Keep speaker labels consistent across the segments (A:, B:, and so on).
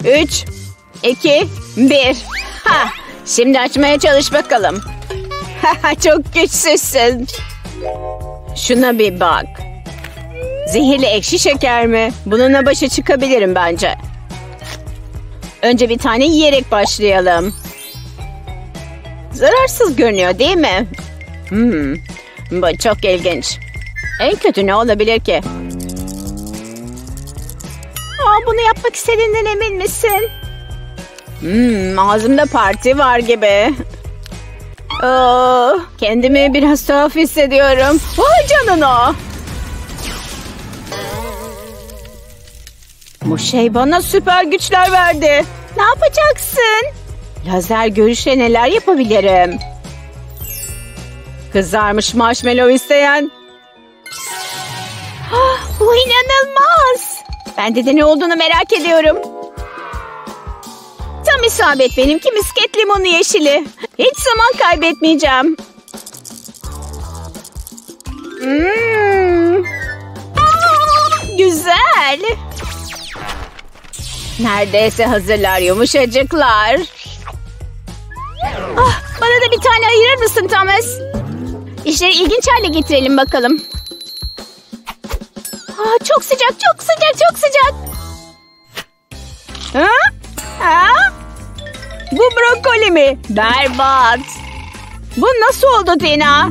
A: 3, 2, 1. Ha, şimdi açmaya çalış bakalım. Çok güçsüzsün. Şuna bir bak. Zehirli ekşi şeker mi? Bununla başa çıkabilirim bence. Önce bir tane yiyerek başlayalım. Zararsız görünüyor değil mi? Bu çok ilginç. En kötü ne olabilir ki? Bunu yapmak istediğinden emin misin? Ağzımda parti var gibi. Kendimi biraz tuhaf hissediyorum. Vay canına. Bu şey bana süper güçler verdi. Ne yapacaksın? Lazer görüşle neler yapabilirim? Kızarmış marshmallow isteyen. Bu inanılmaz. Bende de ne olduğunu merak ediyorum. Tam isabet, benimki misket limonu yeşili. Hiç zaman kaybetmeyeceğim. Güzel. Neredeyse hazırlar, yumuşacıklar. Bana da bir tane ayırır mısın Thomas? İşleri ilginç hale getirelim bakalım. Çok sıcak, çok sıcak, çok sıcak. Bu brokoli mi? Berbat. Bu nasıl oldu Tina?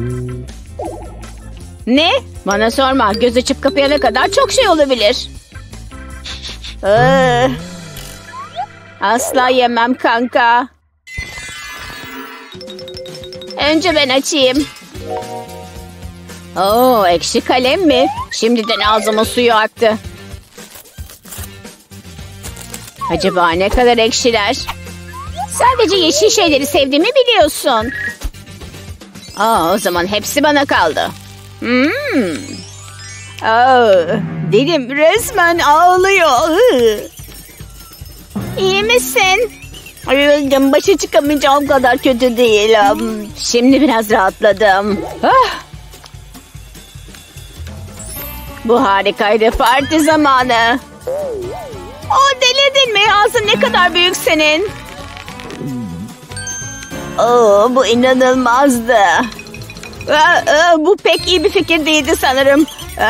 A: Ne? Bana sorma. Göz açıp kapayana kadar çok şey olabilir. Asla yemem kanka. Önce ben açayım. Ekşi kalem mi? Şimdiden ağzıma suyu aktı. Acaba ne kadar ekşiler? Sadece yeşil şeyleri sevdiğimi biliyorsun. O zaman hepsi bana kaldı. Dilim resmen ağlıyor. İyi misin? Başa çıkamayacağım kadar kötü değilim. Şimdi biraz rahatladım. Bu harikaydı, parti zamanı. Delirdin mi? Ağzın ne kadar büyük senin. Bu inanılmazdı. Bu pek iyi bir fikir değildi sanırım.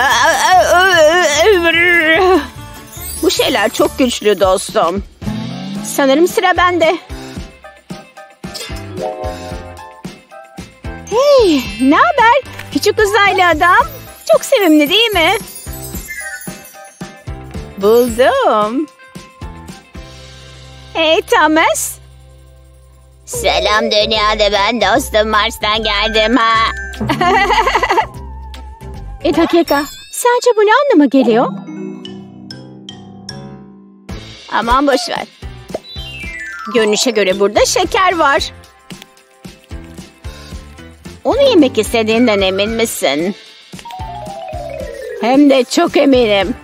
A: Bu şeyler çok güçlü dostum. Sanırım sıra bende. Hey, ne haber? Küçük uzaylı adam. Çok sevimli değil mi? Buldum. Hey Thomas. Selam dünyada, ben dostum Mars'tan geldim ha. Bir dakika. Sence bu ne anlama geliyor? Aman boşver. Görünüşe göre burada şeker var. Onu yemek istediğinden emin misin? Hem de çok eminim.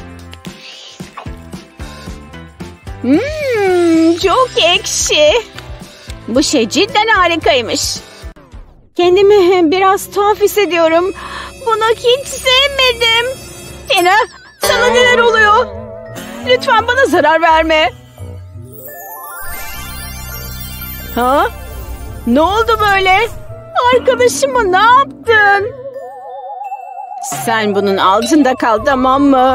A: Çok ekşi. Bu şey cidden harikaymış. Kendimi biraz tuhaf hissediyorum. Bunu hiç sevmedim. Tina, sana neler oluyor? Lütfen bana zarar verme. Ne oldu böyle? Arkadaşıma ne yaptın? Sen bunun altında kal, tamam mı?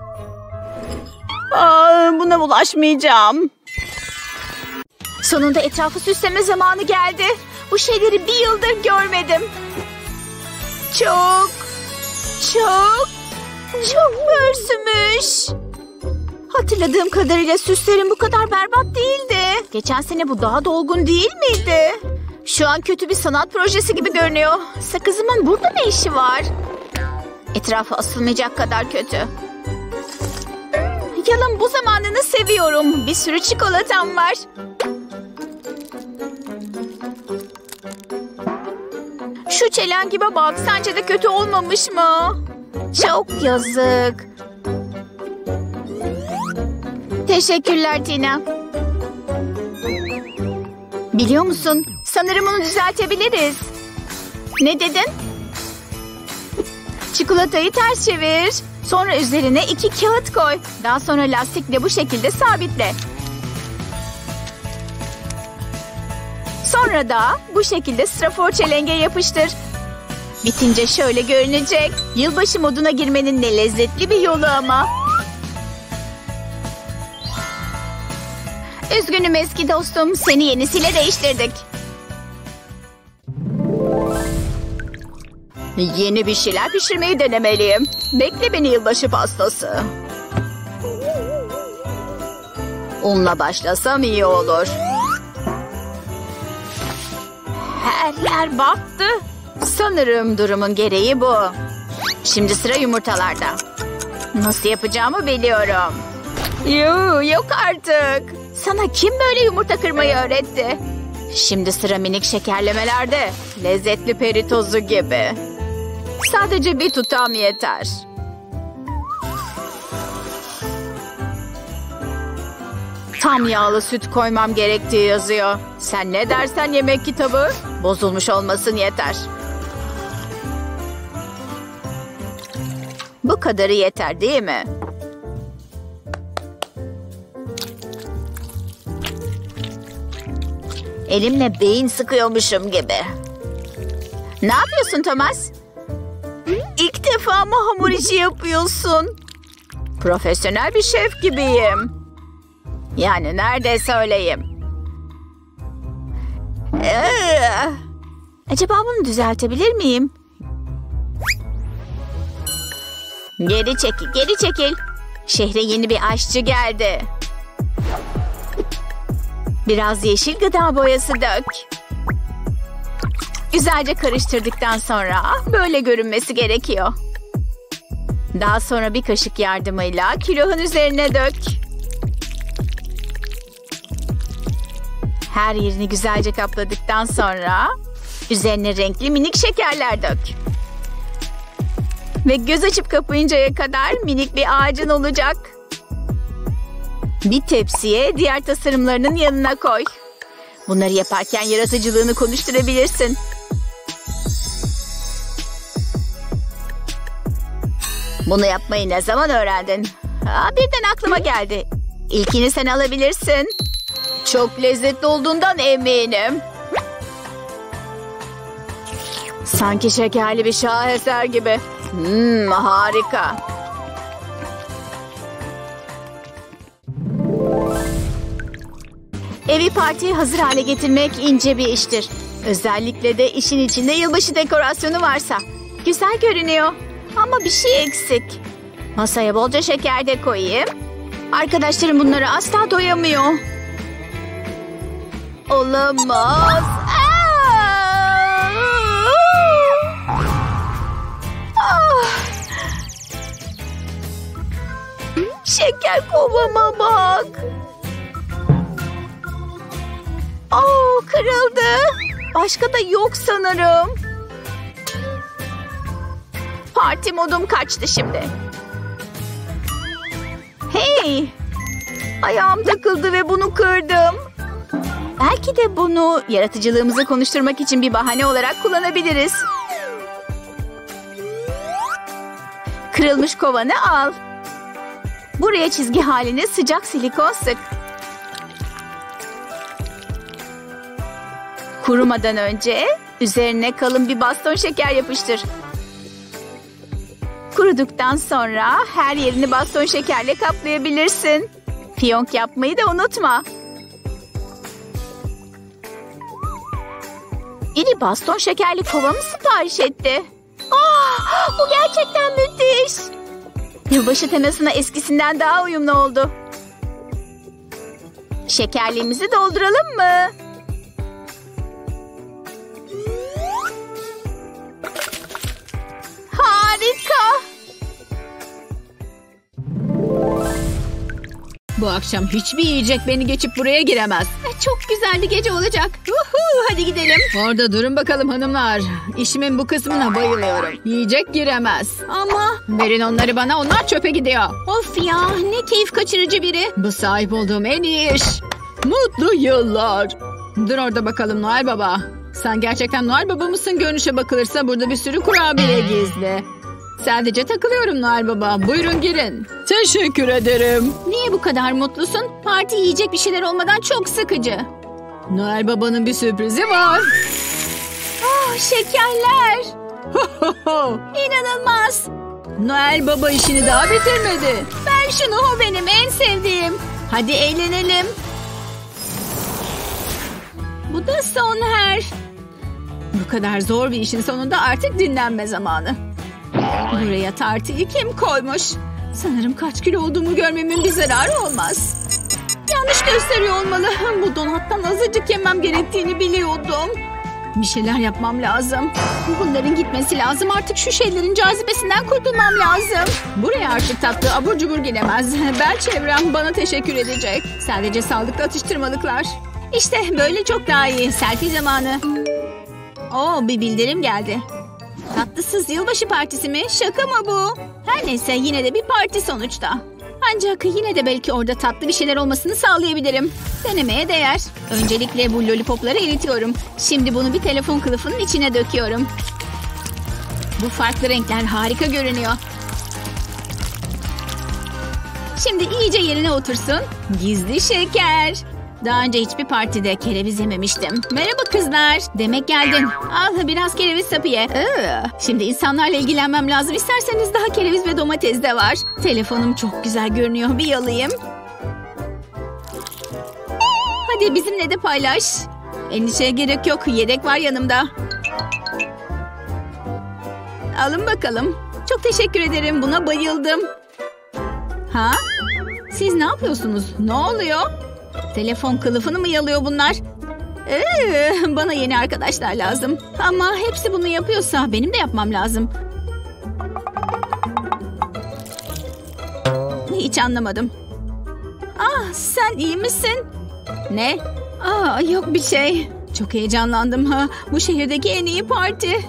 A: Buna bulaşmayacağım. Sonunda etrafı süsleme zamanı geldi. Bu şeyleri bir yıldır görmedim. Çok pörsümüş. Hatırladığım kadarıyla süslerim bu kadar berbat değildi. Geçen sene bu daha dolgun değil miydi? Şu an kötü bir sanat projesi gibi görünüyor. Sakızımın burada ne işi var? Etrafı asılmayacak kadar kötü. Yalın bu zamanını seviyorum. Bir sürü çikolatam var. Şu çelengibe bak. Sence de kötü olmamış mı? Çok yazık. Teşekkürler Tina. Biliyor musun? Sanırım onu düzeltebiliriz. Ne dedin? Çikolatayı ters çevir. Sonra üzerine 2 kağıt koy. Daha sonra lastikle bu şekilde sabitle. Sonra da bu şekilde strafor çelenge yapıştır. Bitince şöyle görünecek. Yılbaşı moduna girmenin ne lezzetli bir yolu ama. Üzgünüm eski dostum. Seni yenisiyle değiştirdik. Yeni bir şeyler pişirmeyi denemeliyim. Bekle beni yılbaşı pastası. Unla başlasam iyi olur. Her yer battı. Sanırım durumun gereği bu. Şimdi sıra yumurtalarda. Nasıl yapacağımı biliyorum. Yok artık. Sana kim böyle yumurta kırmayı öğretti? Şimdi sıra minik şekerlemelerde. Lezzetli peri tozu gibi. Sadece bir tutam yeter. Tam yağlı süt koymam gerektiği yazıyor. Sen ne dersen yemek kitabı? Bozulmuş olmasın yeter. Bu kadarı yeter değil mi? Elimle beyin sıkıyormuşum gibi. Ne yapıyorsun Thomas? İlk defa mı hamur işi yapıyorsun? Profesyonel bir şef gibiyim. Yani neredeyse öyleyim. Acaba bunu düzeltebilir miyim? Geri çekil, geri çekil. Şehre yeni bir aşçı geldi. Biraz yeşil gıda boyası dök. Güzelce karıştırdıktan sonra böyle görünmesi gerekiyor. Daha sonra bir kaşık yardımıyla külahın üzerine dök. Her yerini güzelce kapladıktan sonra üzerine renkli minik şekerler dök. Ve göz açıp kapayıncaya kadar minik bir ağacın olacak. Bir tepsiye diğer tasarımlarının yanına koy. Bunları yaparken yaratıcılığını konuşturabilirsin. Bunu yapmayı ne zaman öğrendin? Birden aklıma geldi. İlkini sen alabilirsin. Çok lezzetli olduğundan eminim. Sanki şekerli bir şaheser gibi. Harika. Evi partiye hazır hale getirmek ince bir iştir. Özellikle de işin içinde yılbaşı dekorasyonu varsa. Güzel görünüyor ama bir şey eksik. Masaya bolca şeker de koyayım. Arkadaşlarım bunları asla doyamıyor. Olamaz. Şeker kovama bak. Kırıldı. Başka da yok sanırım. Parti modum kaçtı şimdi. Hey! Ayağım takıldı ve bunu kırdım. Belki de bunu yaratıcılığımızı konuşturmak için bir bahane olarak kullanabiliriz. Kırılmış kovanı al. Buraya çizgi haline sıcak silikon sık. Kurumadan önce üzerine kalın bir baston şeker yapıştır. Kuruduktan sonra her yerini baston şekerle kaplayabilirsin. Fiyonk yapmayı da unutma. Biri baston şekerli kova mı sipariş etti? Bu gerçekten müthiş. Yılbaşı temasına eskisinden daha uyumlu oldu. Şekerliğimizi dolduralım mı? Harika.
B: Bu akşam hiçbir yiyecek beni geçip buraya giremez.
A: Çok güzel bir gece olacak. Hadi gidelim.
B: Orada durun bakalım hanımlar. İşimin bu kısmına bayılıyorum. Yiyecek giremez.
A: Ama
B: Verin onları bana, onlar çöpe gidiyor.
A: of ya, ne keyif kaçırıcı biri.
B: Bu sahip olduğum en iyi iş. Mutlu yıllar. Dur orada bakalım Noel Baba. Sen gerçekten Noel Baba mısın? Görünüşe bakılırsa burada bir sürü kurabiye gizli. Sadece takılıyorum Noel Baba. Buyurun girin. Teşekkür ederim.
A: Niye bu kadar mutlusun? Parti yiyecek bir şeyler olmadan çok sıkıcı.
B: Noel Baba'nın bir sürprizi var.
A: Oh, şekerler.
B: İnanılmaz. Noel Baba işini daha bitirmedi.
A: Ver şunu, o benim en sevdiğim.
B: Hadi eğlenelim. Bu da son her. Bu kadar zor bir işin sonunda artık dinlenme zamanı. Buraya tartıyı kim koymuş? Sanırım kaç kilo olduğumu görmemin bir zararı olmaz. Yanlış gösteriyor olmalı. Bu donattan azıcık yemem gerektiğini biliyordum. Bir şeyler yapmam lazım. Bunların gitmesi lazım. Artık şu şeylerin cazibesinden kurtulmam lazım. Buraya artık tatlı abur cubur gelemez. Bel çevrem bana teşekkür edecek. Sadece sağlıklı atıştırmalıklar. İşte böyle çok daha iyi. Selfie zamanı. Oo, bir bildirim geldi. Tatlısız yılbaşı partisi mi? Şaka mı bu? Her neyse, yine de bir parti sonuçta. Ancak yine de belki orada tatlı bir şeyler olmasını sağlayabilirim. Denemeye değer. Öncelikle bu lollipopları eritiyorum. Şimdi bunu bir telefon kılıfının içine döküyorum. Bu farklı renkler harika görünüyor. Şimdi iyice yerine otursun. Gizli şeker. Daha önce hiçbir partide kereviz yememiştim. Merhaba kızlar. Demek geldin. Al biraz kereviz sapı ye. Şimdi insanlarla ilgilenmem lazım. İsterseniz daha kereviz ve domates de var. Telefonum çok güzel görünüyor. Bir yalayayım. Hadi bizimle de paylaş. Endişeye gerek yok. Yedek var yanımda. Alın bakalım. Çok teşekkür ederim. Buna bayıldım. Ha? Siz ne yapıyorsunuz? Ne oluyor? Telefon kılıfını mı yalıyor bunlar? Bana yeni arkadaşlar lazım. Ama hepsi bunu yapıyorsa benim de yapmam lazım. Hiç anlamadım. Ah, sen iyi misin? Ne? Yok bir şey. Çok heyecanlandım. Bu şehirdeki en iyi parti.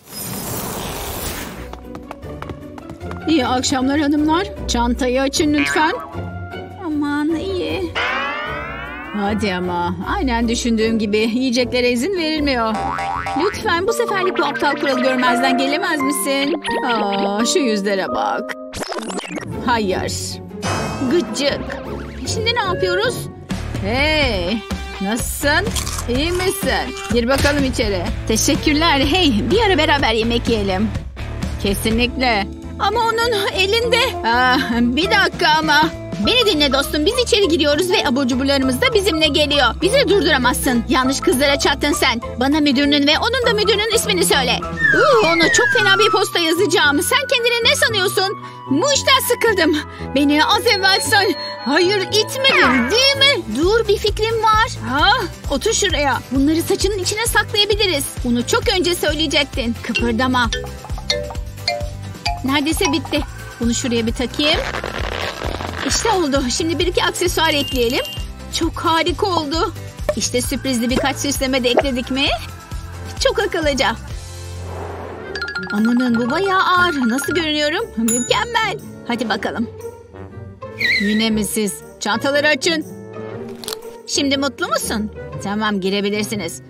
B: İyi akşamlar hanımlar. Çantayı açın lütfen. Aman iyi. Hadi ama. Aynen düşündüğüm gibi. Yiyeceklere izin verilmiyor. Lütfen bu seferlik bu aptal kuralı görmezden gelemez misin? Şu yüzlere bak. Hayır. Gıcık. Şimdi ne yapıyoruz? Hey. Nasılsın? İyi misin? Gir bakalım içeri. Teşekkürler. Hey, bir ara beraber yemek yiyelim. Kesinlikle. Ama onun elinde. Bir dakika ama. Beni dinle dostum. Biz içeri giriyoruz ve abur cuburlarımız da bizimle geliyor. Bizi durduramazsın. Yanlış kızlara çattın sen. Bana müdürünün ve onun da müdürünün ismini söyle. Ona çok fena bir posta yazacağım. Sen kendini ne sanıyorsun? Bu işten sıkıldım. Beni az evvel sen... Hayır, itmedin değil mi? Dur, bir fikrim var. Otur şuraya. Bunları saçının içine saklayabiliriz. Bunu çok önce söyleyecektin. Kıpırdama. Neredeyse bitti. Bunu şuraya bir takayım. İşte oldu. Şimdi bir iki aksesuar ekleyelim. Çok harika oldu. İşte sürprizli birkaç süsleme de ekledik mi? Çok akıllıca. Amanın, bu bayağı ağır. Nasıl görünüyorum? Mükemmel. Hadi bakalım. Yine mi siz? Çantaları açın. Şimdi mutlu musun? Tamam, girebilirsiniz.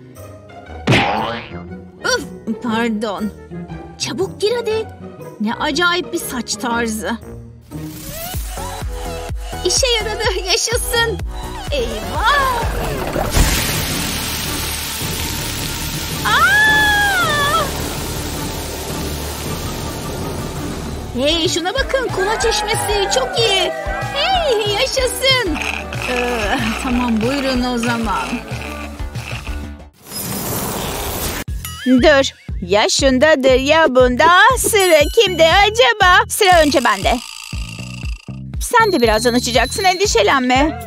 B: Pardon. Çabuk gir hadi. Ne acayip bir saç tarzı. İşe yaradı. Yaşasın. Eyvah. Hey, şuna bakın. Kola çeşmesi. Çok iyi. Hey, yaşasın. Tamam, buyurun o zaman.
A: Dur. Ya şundadır ya bunda. Sıra kimde acaba? Sıra önce bende. Sen de birazdan açacaksın, endişelenme.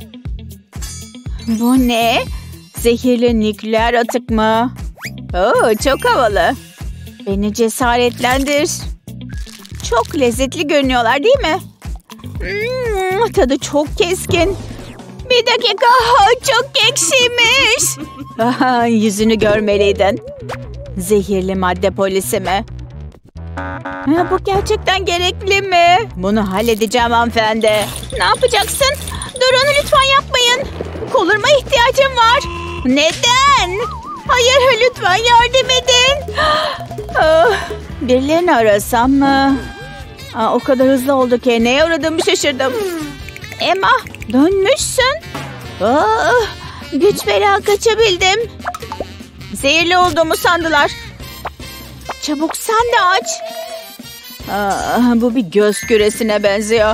A: Bu ne? Zehirli nükleer atık mı? Çok havalı. Beni cesaretlendir. Çok lezzetli görünüyorlar değil mi? Tadı çok keskin. Bir dakika, çok ekşiymiş. Yüzünü görmeliydin. Zehirli madde polisi mi? Bu gerçekten gerekli mi? Bunu halledeceğim hanımefendi. Ne yapacaksın? Durun, lütfen yapmayın. Koluma ihtiyacım var. Neden? Hayır, lütfen yardım edin. Birilerini arasam mı? O kadar hızlı oldu ki neye uğradığımı şaşırdım. Emma, dönmüşsün. Güç bela kaçabildim. Zehirli olduğumu sandılar. Çabuk sen de aç. Bu bir göz küresine benziyor.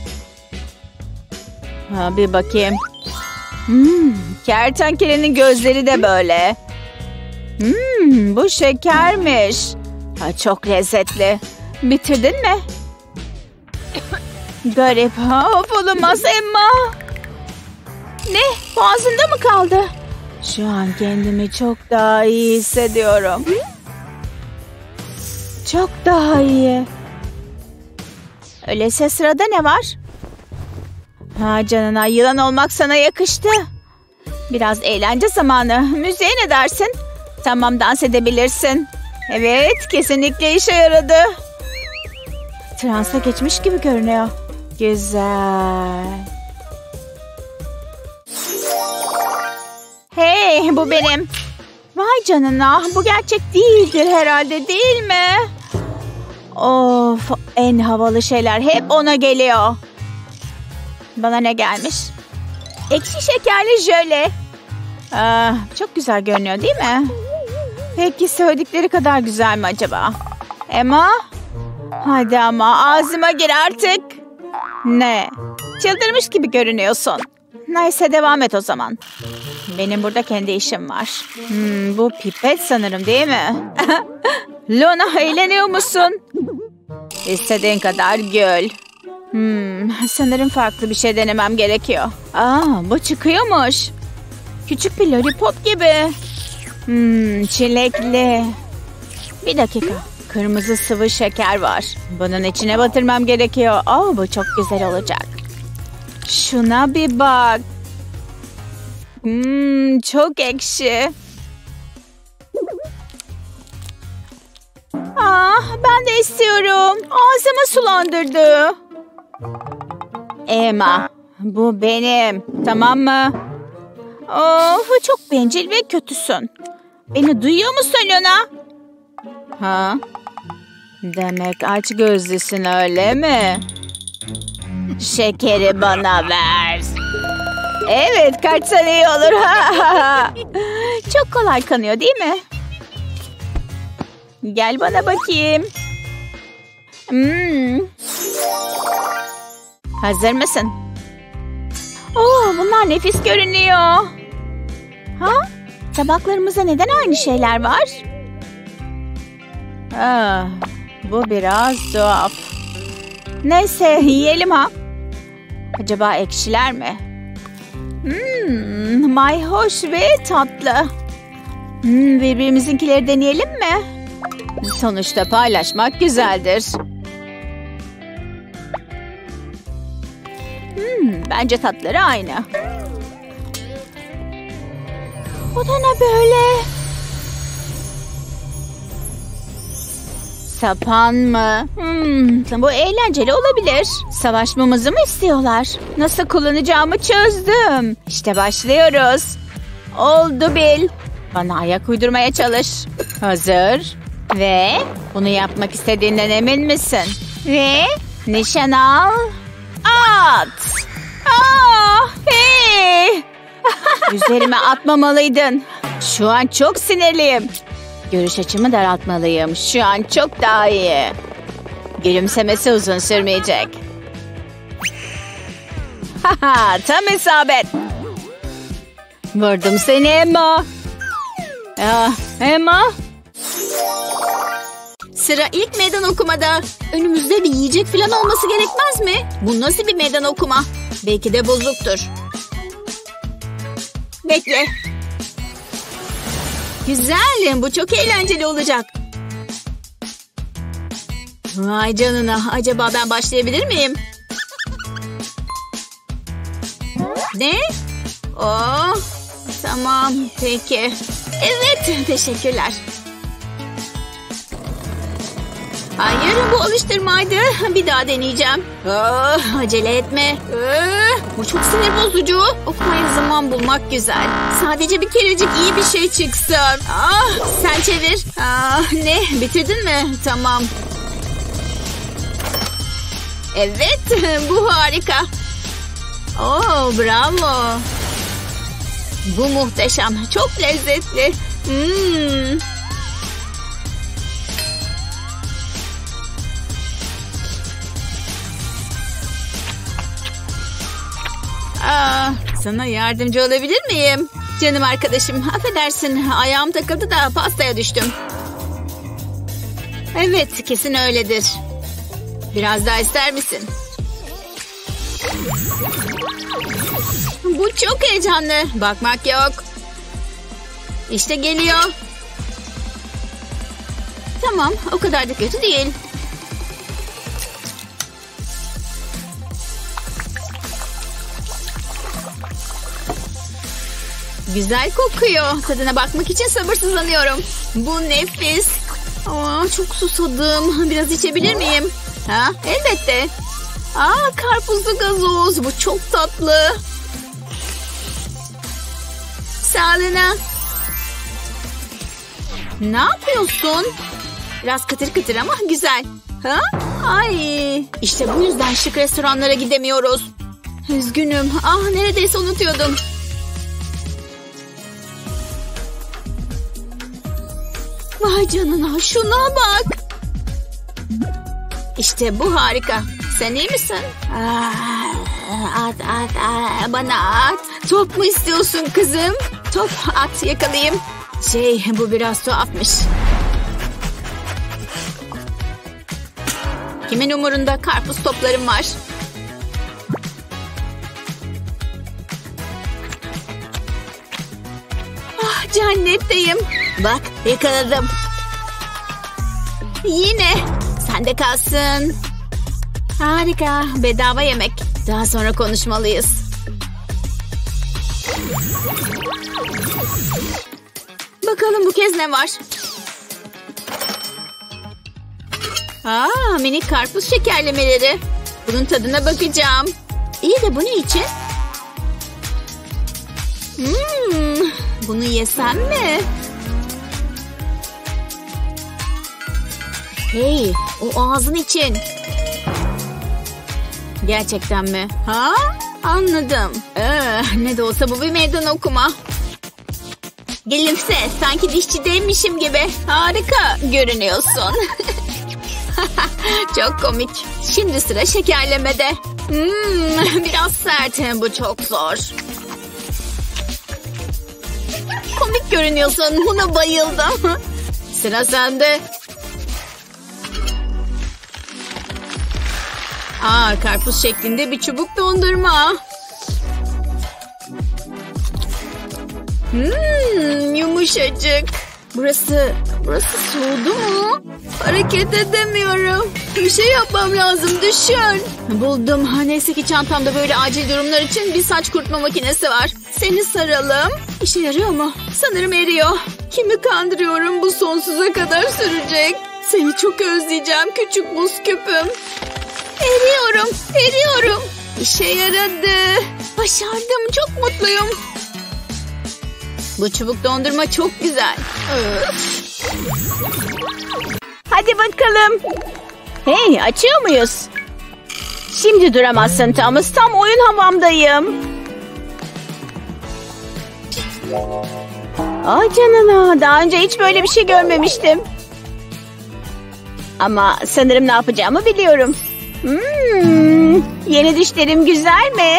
A: Bir bakayım. Kertenkelenin gözleri de böyle. Bu şekermiş. Çok lezzetli. Bitirdin mi? Garip. Of olamaz Emma. Ne? Boğazında mı kaldı? Şu an kendimi çok daha iyi hissediyorum. Çok daha iyi. Öyleyse sırada ne var? Canına, yılan olmak sana yakıştı. Biraz eğlence zamanı. Müziğe ne dersin? Tamam, dans edebilirsin. Evet, kesinlikle işe yaradı. Transa geçmiş gibi görünüyor. Güzel. Hey, bu benim. Vay canına, bu gerçek değildir herhalde, değil mi? Of, en havalı şeyler hep ona geliyor. Bana ne gelmiş? Ekşi şekerli jöle. Çok güzel görünüyor değil mi? Peki söyledikleri kadar güzel mi acaba? Emma? Hadi ama ağzıma gir artık. Ne? Çıldırmış gibi görünüyorsun. Neyse, devam et o zaman. Benim burada kendi işim var. Bu pipet sanırım, değil mi? Luna, eğleniyor musun? İstediğin kadar gül. Sanırım farklı bir şey denemem gerekiyor. Bu çıkıyormuş. Küçük bir lollipop gibi. Çilekli. Bir dakika. Kırmızı sıvı şeker var. Bunun içine batırmam gerekiyor. Bu çok güzel olacak. Şuna bir bak. Çok ekşi. Ben de istiyorum. Ağzımı sulandırdı. Emma, bu benim. Tamam mı? Of, çok bencil ve kötüsün. Beni duyuyor musun Luna? Demek aç gözlüsün, öyle mi? Şekeri bana ver. Evet, kaçsan iyi olur. Çok kolay kanıyor, değil mi? Gel bana bakayım. Hazır mısın? Bunlar nefis görünüyor. Tabaklarımızda neden aynı şeyler var? Bu biraz tuhaf. Neyse, yiyelim ha. Acaba ekşiler mi? Mayhoş ve tatlı. Birbirimizinkileri deneyelim mi? Sonuçta paylaşmak güzeldir. Bence tatları aynı. Bu da ne böyle? Sapan mı? Bu eğlenceli olabilir. Savaşmamızı mı istiyorlar? Nasıl kullanacağımı çözdüm. İşte başlıyoruz. Oldu Bil. Bana ayak uydurmaya çalış. Hazır. Ve bunu yapmak istediğinden emin misin? Ve nişan al. At. Hey. Üzerime atmamalıydın. Şu an çok sinirliyim. Görüş açımı daraltmalıyım. Şu an çok daha iyi. Gülümsemesi uzun sürmeyecek. Tam isabet. Vurdum seni Emma. Emma.
B: Sıra ilk meydan okumada. Önümüzde bir yiyecek falan olması gerekmez mi? Bu nasıl bir meydan okuma? Belki de bozuktur. Bekle. Güzel. Bu çok eğlenceli olacak. Vay canına. Acaba ben başlayabilir miyim? Ne? Tamam. Peki. Evet. Teşekkürler. Hayır, bu alıştırmaydı. Bir daha deneyeceğim. Acele etme. Bu çok sinir bozucu. Okumayı zaman bulmak güzel. Sadece bir kerecik iyi bir şey çıksın. Sen çevir. Ne? Bitirdin mi? Tamam. Evet, bu harika. Bravo.
A: Bu muhteşem. Çok lezzetli. Sana yardımcı olabilir miyim? Canım arkadaşım, affedersin. Ayağım takıldı da pastaya düştüm. Evet, kesin öyledir. Biraz daha ister misin? Bu çok heyecanlı. Bakmak yok. İşte geliyor. Tamam, o kadar da kötü değil. Güzel kokuyor. Tadına bakmak için sabırsızlanıyorum. Bu nefis. Çok susadım. Biraz içebilir miyim? Ha, elbette. Karpuzlu gazoz. Bu çok tatlı. Sağlığına. Ne yapıyorsun? Biraz kıtır kıtır ama güzel. Ha? Ay. İşte bu yüzden şık restoranlara gidemiyoruz. Üzgünüm. Neredeyse unutuyordum. Vay canına, şuna bak. İşte bu harika. Sen iyi misin? Bana at. Top mu istiyorsun kızım? Top at, yakalayayım. Bu biraz tuhafmış. Kimin umurunda, karpuz toplarım var. Cennetteyim. Bak, yakaladım. Yine. Sende kalsın. Harika. Bedava yemek. Daha sonra konuşmalıyız. Bakalım bu kez ne var? Minik karpuz şekerlemeleri. Bunun tadına bakacağım. İyi de bu ne için? Bunu yesem mi? Hey, o ağzın için. Gerçekten mi? Anladım. Ne de olsa bu bir meydan okuma. Gülümse, sanki dişçideymişim gibi. Harika görünüyorsun. Çok komik. Şimdi sıra şekerlemede. Biraz sert. Bu çok zor. Komik görünüyorsun. Buna bayıldım. Sıra sende. Karpuz şeklinde bir çubuk dondurma. Yumuşacık. Burası soğudu mu? Hareket edemiyorum. Bir şey yapmam lazım, düşün. Buldum. Neyse ki çantamda böyle acil durumlar için bir saç kurutma makinesi var. Seni saralım. İşe yarıyor mu? Sanırım eriyor. Kimi kandırıyorum, bu sonsuza kadar sürecek. Seni çok özleyeceğim küçük buz küpüm. Eriyorum. İşe yaradı. Başardım, çok mutluyum. Bu çubuk dondurma çok güzel. Hadi bakalım. Hey, açıyor muyuz? Şimdi duramazsın Thomas. Tam oyun havamdayım. Canına. Daha önce hiç böyle bir şey görmemiştim. Ama sanırım ne yapacağımı biliyorum. Yeni dişlerim güzel mi?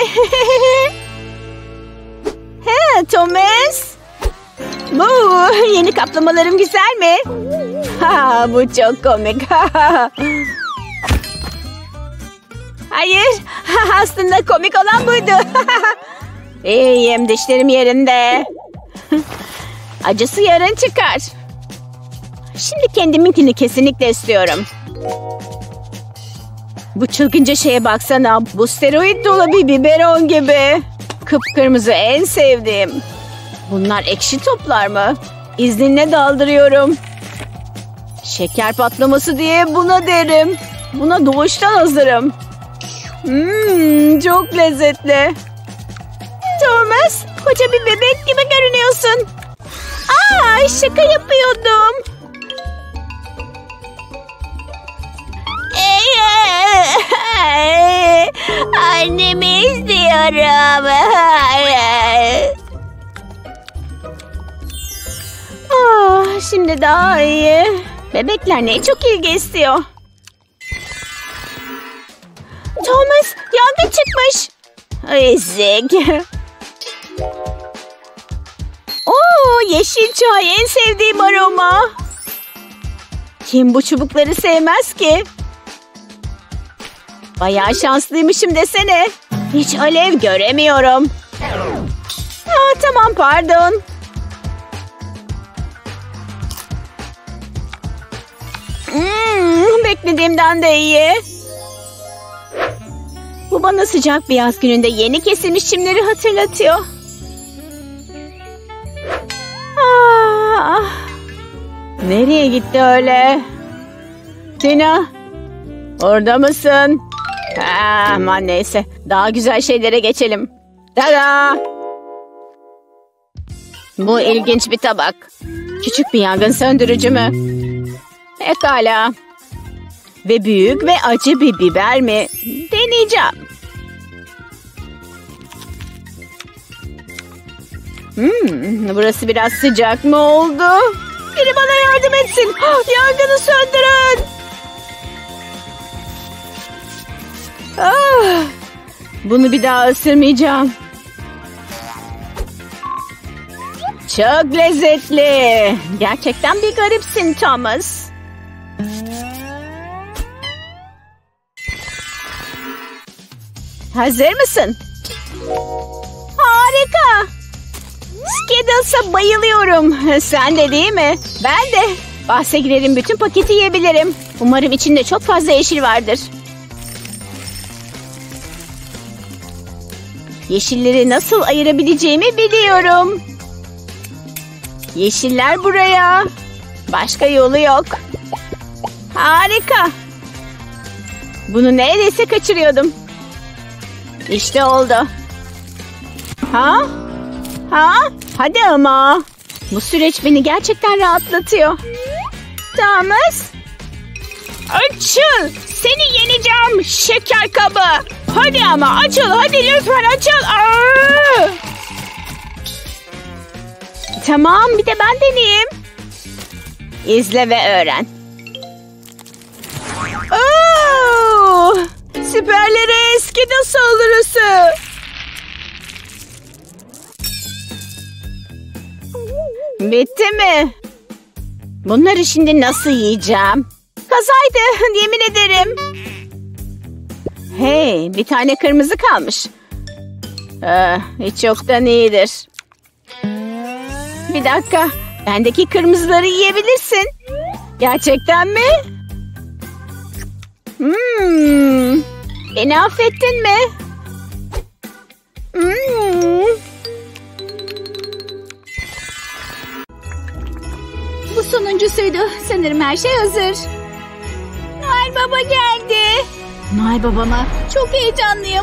A: Thomas. Bu yeni kaplamalarım güzel mi? Bu çok komik. Hayır. Aslında komik olan buydu. İyiyim, dişlerim yerinde. Acısı yarın çıkar. Şimdi kendiminkini kesinlikle istiyorum. Bu çılgınca şeye baksana. Bu steroid dolu bir biberon gibi. Kıpkırmızı, en sevdiğim. Bunlar ekşi toplar mı? İzninle daldırıyorum. Şeker patlaması diye buna derim. Buna doğuştan hazırım. Çok lezzetli. Thomas, koca bir bebek gibi görünüyorsun. Şaka yapıyordum. Annemi istiyorum. Şimdi daha iyi. Bebekler ne çok ilgi istiyor. Thomas, yangın çıkmış. Ezik. Oo, yeşil çay en sevdiğim aroma. Kim bu çubukları sevmez ki? Bayağı şanslıymışım desene. Hiç alev göremiyorum. Tamam, pardon. Beklediğimden de iyi. Bu bana sıcak bir yaz gününde yeni kesilmiş çimleri hatırlatıyor. Nereye gitti öyle? Tina, orada mısın? Aman neyse, daha güzel şeylere geçelim. Tada! Bu ilginç bir tabak. Küçük bir yangın söndürücü mü? Pekala. Ve büyük ve acı bir biber mi? Deneyeceğim. Burası biraz sıcak mı oldu? Biri bana yardım etsin. Yangını söndürün. Bunu bir daha ısırmayacağım. Çok lezzetli. Gerçekten bir garipsin Thomas. Hazır mısın? Harika. Skittles'a bayılıyorum. Sen de değil mi? Ben de. Bahse girerim, bütün paketi yiyebilirim. Umarım içinde çok fazla yeşil vardır. Yeşilleri nasıl ayırabileceğimi biliyorum. Yeşiller buraya. Başka yolu yok. Harika. Bunu neredeyse kaçırıyordum. İşte oldu. Ha? Hadi ama. Bu süreç beni gerçekten rahatlatıyor. Thomas. Açıl. Seni yeneceğim şeker kabı. Hadi ama açıl. Hadi lütfen açıl. Tamam, bir de ben deneyeyim. İzle ve öğren. Süperlere eskiden saldırısı. Bitti mi? Bunları şimdi nasıl yiyeceğim? Kazaydı, yemin ederim. Hey, bir tane kırmızı kalmış. Hiç yoktan iyidir. Bir dakika, bendeki kırmızıları yiyebilirsin. Gerçekten mi? Beni affettin mi?
B: Bu sonuncusuydu. Sanırım her şey hazır.
A: Noel Baba geldi.
B: Noel Baba mı? Çok heyecanlıyım.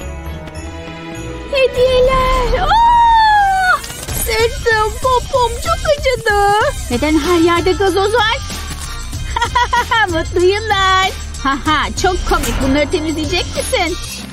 A: Hediyeler. Sırtım, popom çok acıdı.
B: Neden her yerde gazoz var?
A: Mutlu yıllar.
B: Çok komik. Bunları temizleyecek misin?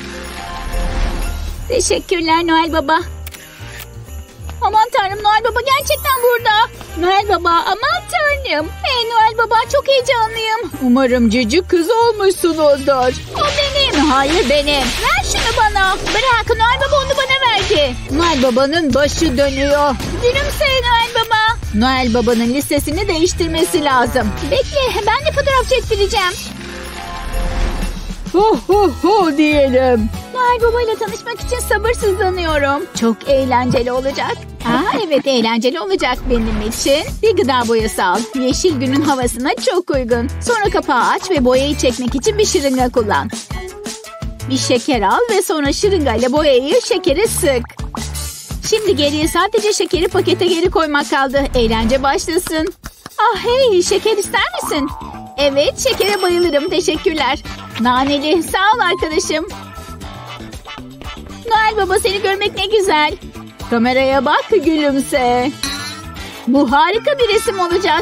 A: Teşekkürler Noel Baba.
B: Aman tanrım, Noel Baba gerçekten burada. Noel Baba, aman tanrım. Hey Noel Baba, çok heyecanlıyım. Umarım cici kız olmuşsunuzdur. O benim. Hayır benim. Ver şunu bana. Bırak, Noel Baba onu bana verdi. Noel Baba'nın başı dönüyor. Gülümse Noel Baba. Noel Baba'nın listesini değiştirmesi lazım. Bekle, ben de fotoğraf çektireceğim. Diyelim. Noel Baba ile tanışmak için sabırsızlanıyorum. Çok eğlenceli olacak. Evet, eğlenceli olacak benim için. Bir gıda boyası al. Yeşil günün havasına çok uygun. Sonra kapağı aç ve boyayı çekmek için bir şırınga kullan. Bir şeker al ve sonra şırıngayla boyayı şekere sık. Şimdi geriye sadece şekeri pakete geri koymak kaldı. Eğlence başlasın. Hey, şeker ister misin? Evet, şekere bayılırım. Teşekkürler. Naneli. Sağ ol arkadaşım. Noel Baba, seni görmek ne güzel. Kameraya bak, gülümse. Bu harika bir resim olacak.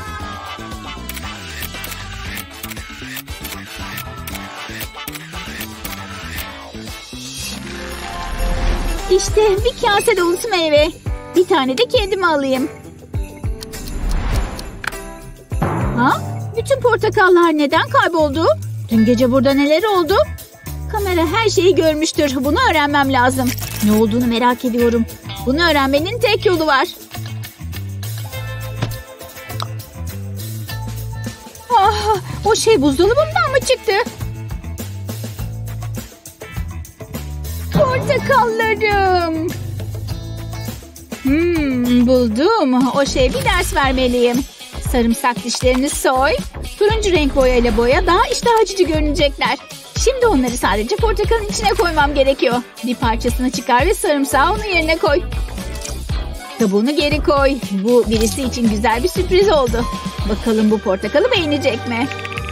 B: İşte bir kase dolusu meyve. Bir tane de kendime alayım. Ha? Bütün portakallar neden kayboldu? Dün gece burada neler oldu? Kamera her şeyi görmüştür. Bunu öğrenmem lazım. Ne olduğunu merak ediyorum. Bunu öğrenmenin tek yolu var. Ah, o şey buzdolabından mı çıktı? Portakallarım. Buldum. O şeye bir ders vermeliyim. Sarımsak dişlerini soy. Turuncu renk boyayla boya, daha iştah açıcı görünecekler. Şimdi onları sadece portakalın içine koymam gerekiyor. Bir parçasını çıkar ve sarımsağı onun yerine koy. Kabuğunu geri koy. Bu birisi için güzel bir sürpriz oldu. Bakalım bu portakalı beğenecek mi?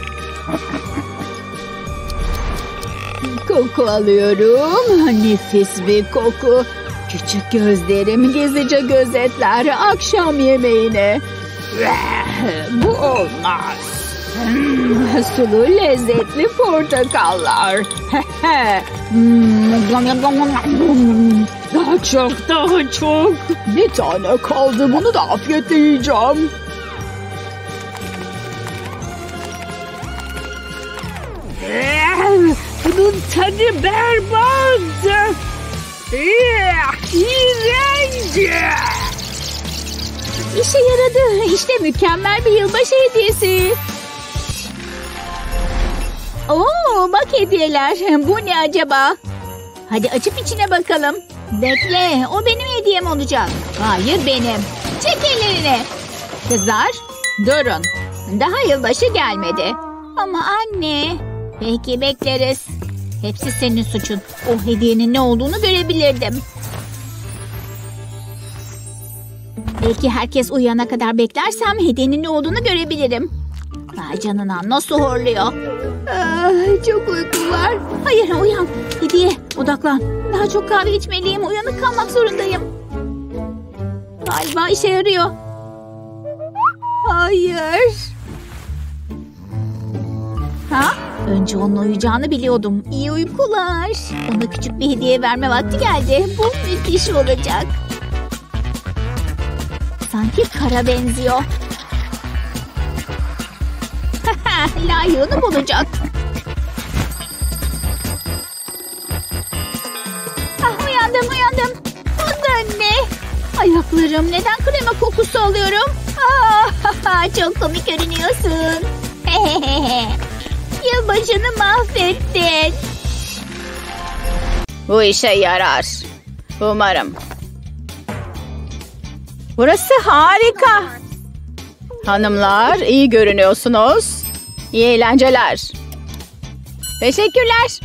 B: Koku alıyorum. Nefis bir koku. Küçük gözlerim gizlice gözetler akşam yemeğine. Bu olmaz. Sulu lezzetli portakallar. Daha çok, daha çok. Bir tane kaldı, bunu da afiyetle yiyeceğim. Bunun tadı berbat. İğrenç. İşe yaradı. İşte mükemmel bir yılbaşı hediyesi. Oo, bak hediyeler. Bu ne acaba? Hadi açıp içine bakalım. Bekle, o benim hediyem olacak. Hayır, benim. Çek ellerini. Kızlar, durun. Daha yılbaşı gelmedi. Ama anne. Peki, bekleriz. Hepsi senin suçun. O hediyenin ne olduğunu görebilirdim. Belki herkes uyuyana kadar beklersem hediyenin ne olduğunu görebilirim. Vay canına, nasıl horluyor. Çok uykum var. Hayır, uyan. Hediye, odaklan. Daha çok kahve içmeliyim. Uyanık kalmak zorundayım. Galiba işe yarıyor. Hayır. Ha? Önce onun uyuyacağını biliyordum. İyi uykular. Ona küçük bir hediye verme vakti geldi. Bu müthiş olacak. Sanki kara benziyor. Layığını bulacak. Uyandım. O da ne? Ayaklarım, neden krema kokusu alıyorum? Çok komik görünüyorsun. Yılbaşını mahvettin.
A: Bu işe yarar. Umarım. Burası harika. Hanımlar, iyi görünüyorsunuz. İyi eğlenceler. Teşekkürler.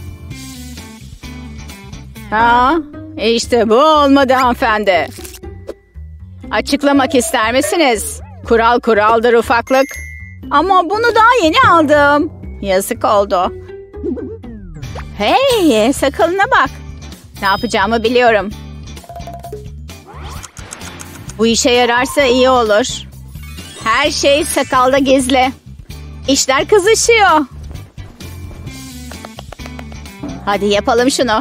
A: İşte bu olmadı hanımefendi. Açıklamak ister misiniz? Kural kuraldır ufaklık. Ama bunu daha yeni aldım. Yazık oldu. Hey, sakalına bak. Ne yapacağımı biliyorum. Bu işe yararsa iyi olur. Her şey sakalda gizli. İşler kızışıyor. Hadi yapalım şunu.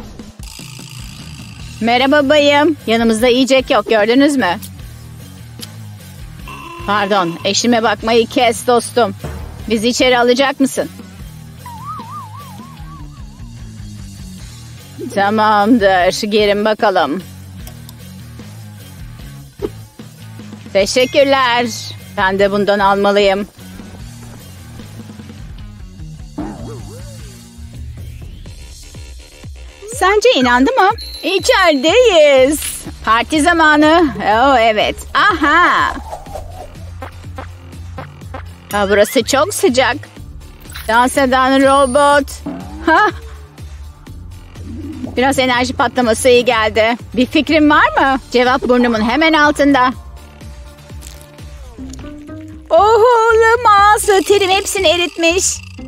A: Merhaba bayım. Yanımızda yiyecek yok, gördünüz mü? Pardon, eşime bakmayı kes dostum. Bizi içeri alacak mısın? Tamamdır, girin bakalım. Teşekkürler. Ben de bundan almalıyım. Sence inandı mı? İçerideyiz. Parti zamanı. Oh evet. Aha. Burası çok sıcak. Dans eden robot. Biraz enerji patlaması iyi geldi. Bir fikrin var mı? Cevap burnumun hemen altında. Oh olamaz. Terim hepsini eritmiş.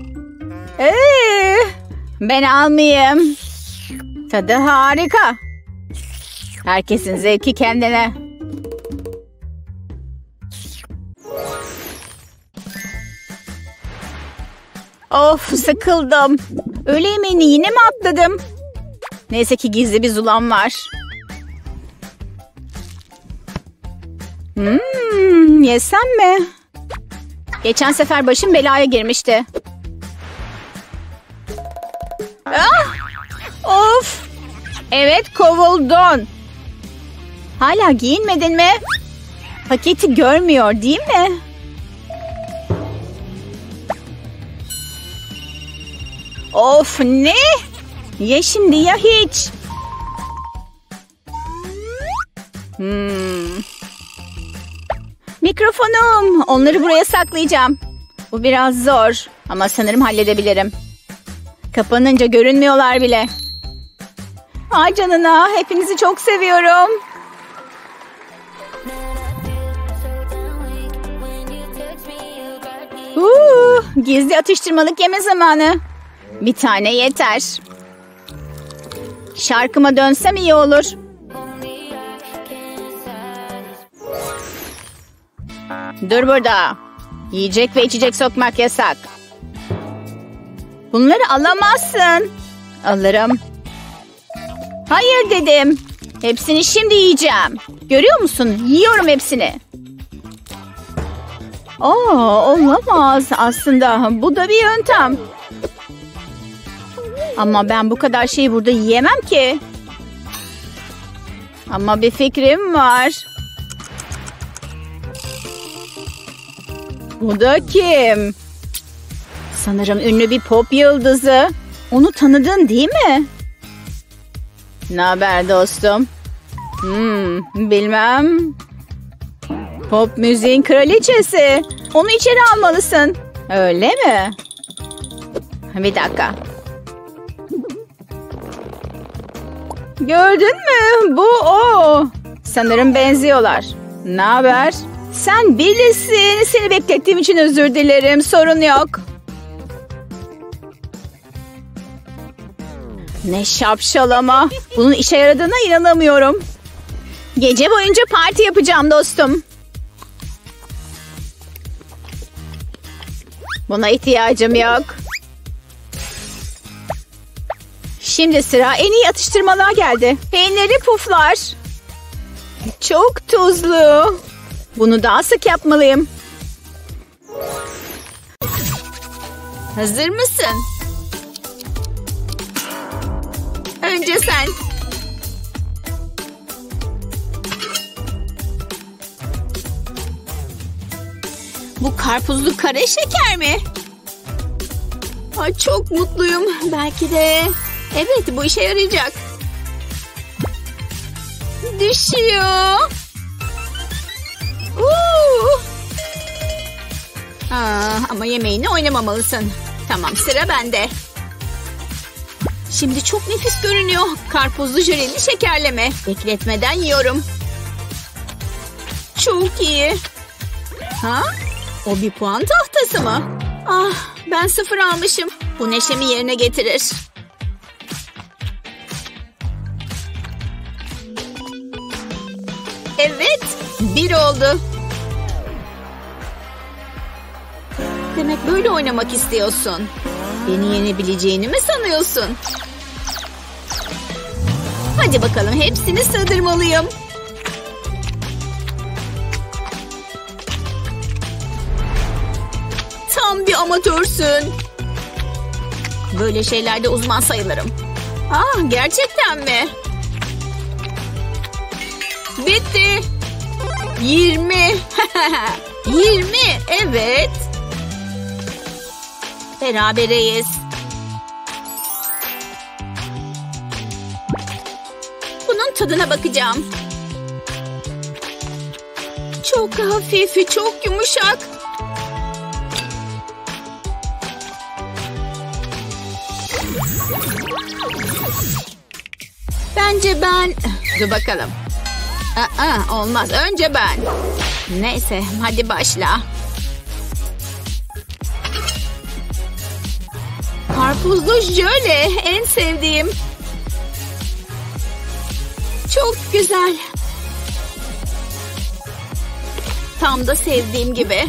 A: Ben almayayım. Tadı harika. Herkesin zevki kendine. Of, sıkıldım. Öğle yemeğini yine mi atladım? Neyse ki gizli bir zulam var. Yesem mi? Geçen sefer başım belaya girmişti. Ah! Of! Evet, kovuldun. Hala giyinmedin mi? Paketi görmüyor değil mi? Of, ne? Ya şimdi ya hiç. Mikrofonum. Onları buraya saklayacağım. Bu biraz zor ama sanırım halledebilirim. Kapanınca görünmüyorlar bile. Ay canına, hepinizi çok seviyorum. Gizli atıştırmalık yeme zamanı. Bir tane yeter. Şarkıma dönsem iyi olur. Dur burada. Yiyecek ve içecek sokmak yasak. Bunları alamazsın. Alırım. Hayır dedim. Hepsini şimdi yiyeceğim. Görüyor musun? Yiyorum hepsini. Olamaz. Aslında bu da bir yöntem. Ama ben bu kadar şeyi burada yiyemem ki. Ama bir fikrim var. Bu da kim? Sanırım ünlü bir pop yıldızı. Onu tanıdın değil mi? Ne haber dostum? Bilmem. Pop müziğin kraliçesi. Onu içeri almalısın. Öyle mi? Bir dakika. Gördün mü? Bu o. Sanırım benziyorlar. Ne haber? Sen bilirsin. Seni beklettiğim için özür dilerim. Sorun yok. Ne şapşalama. Bunun işe yaradığına inanamıyorum. Gece boyunca parti yapacağım dostum. Buna ihtiyacım yok. Şimdi sıra en iyi atıştırmalığa geldi. Peynirli puflar. Çok tuzlu. Bunu daha sık yapmalıyım. Hazır mısın? Önce sen. Bu karpuzlu kare şeker mi? Ay, çok mutluyum. Belki de... Evet, bu işe yarayacak. Düşüyor. Ama yemeğini oynamamalısın. Tamam, sıra bende. Şimdi çok nefis görünüyor. Karpuzlu jöleli şekerleme. Bekletmeden yiyorum. Çok iyi. O bir puan tahtası mı? Ben 0 almışım. Bu neşemi yerine getirir. Evet, 1 oldu. Demek böyle oynamak istiyorsun. Beni yenebileceğini mi sanıyorsun? Hadi bakalım, hepsini sığdırmalıyım. Tam bir amatörsün. Böyle şeylerde uzman sayılırım. Gerçekten mi? Bitti. 20. 20. Evet. Berabereyiz. Bunun tadına bakacağım. Çok hafif, çok yumuşak. Bence ben... Dur bakalım. Olmaz. Önce ben. Neyse, hadi başla. Karpuzlu jöle, en sevdiğim. Çok güzel. Tam da sevdiğim gibi.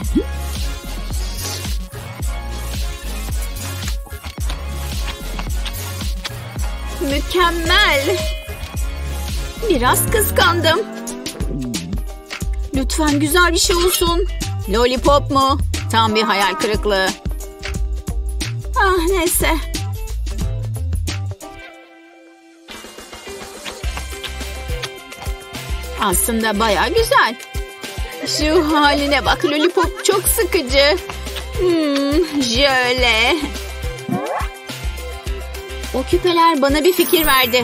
A: Mükemmel. Biraz kıskandım. Lütfen güzel bir şey olsun. Lollipop mu?
B: Tam bir hayal kırıklığı. Neyse. Aslında baya güzel. Şu haline bak, lollipop çok sıkıcı. Jöle. O küpeler bana bir fikir verdi.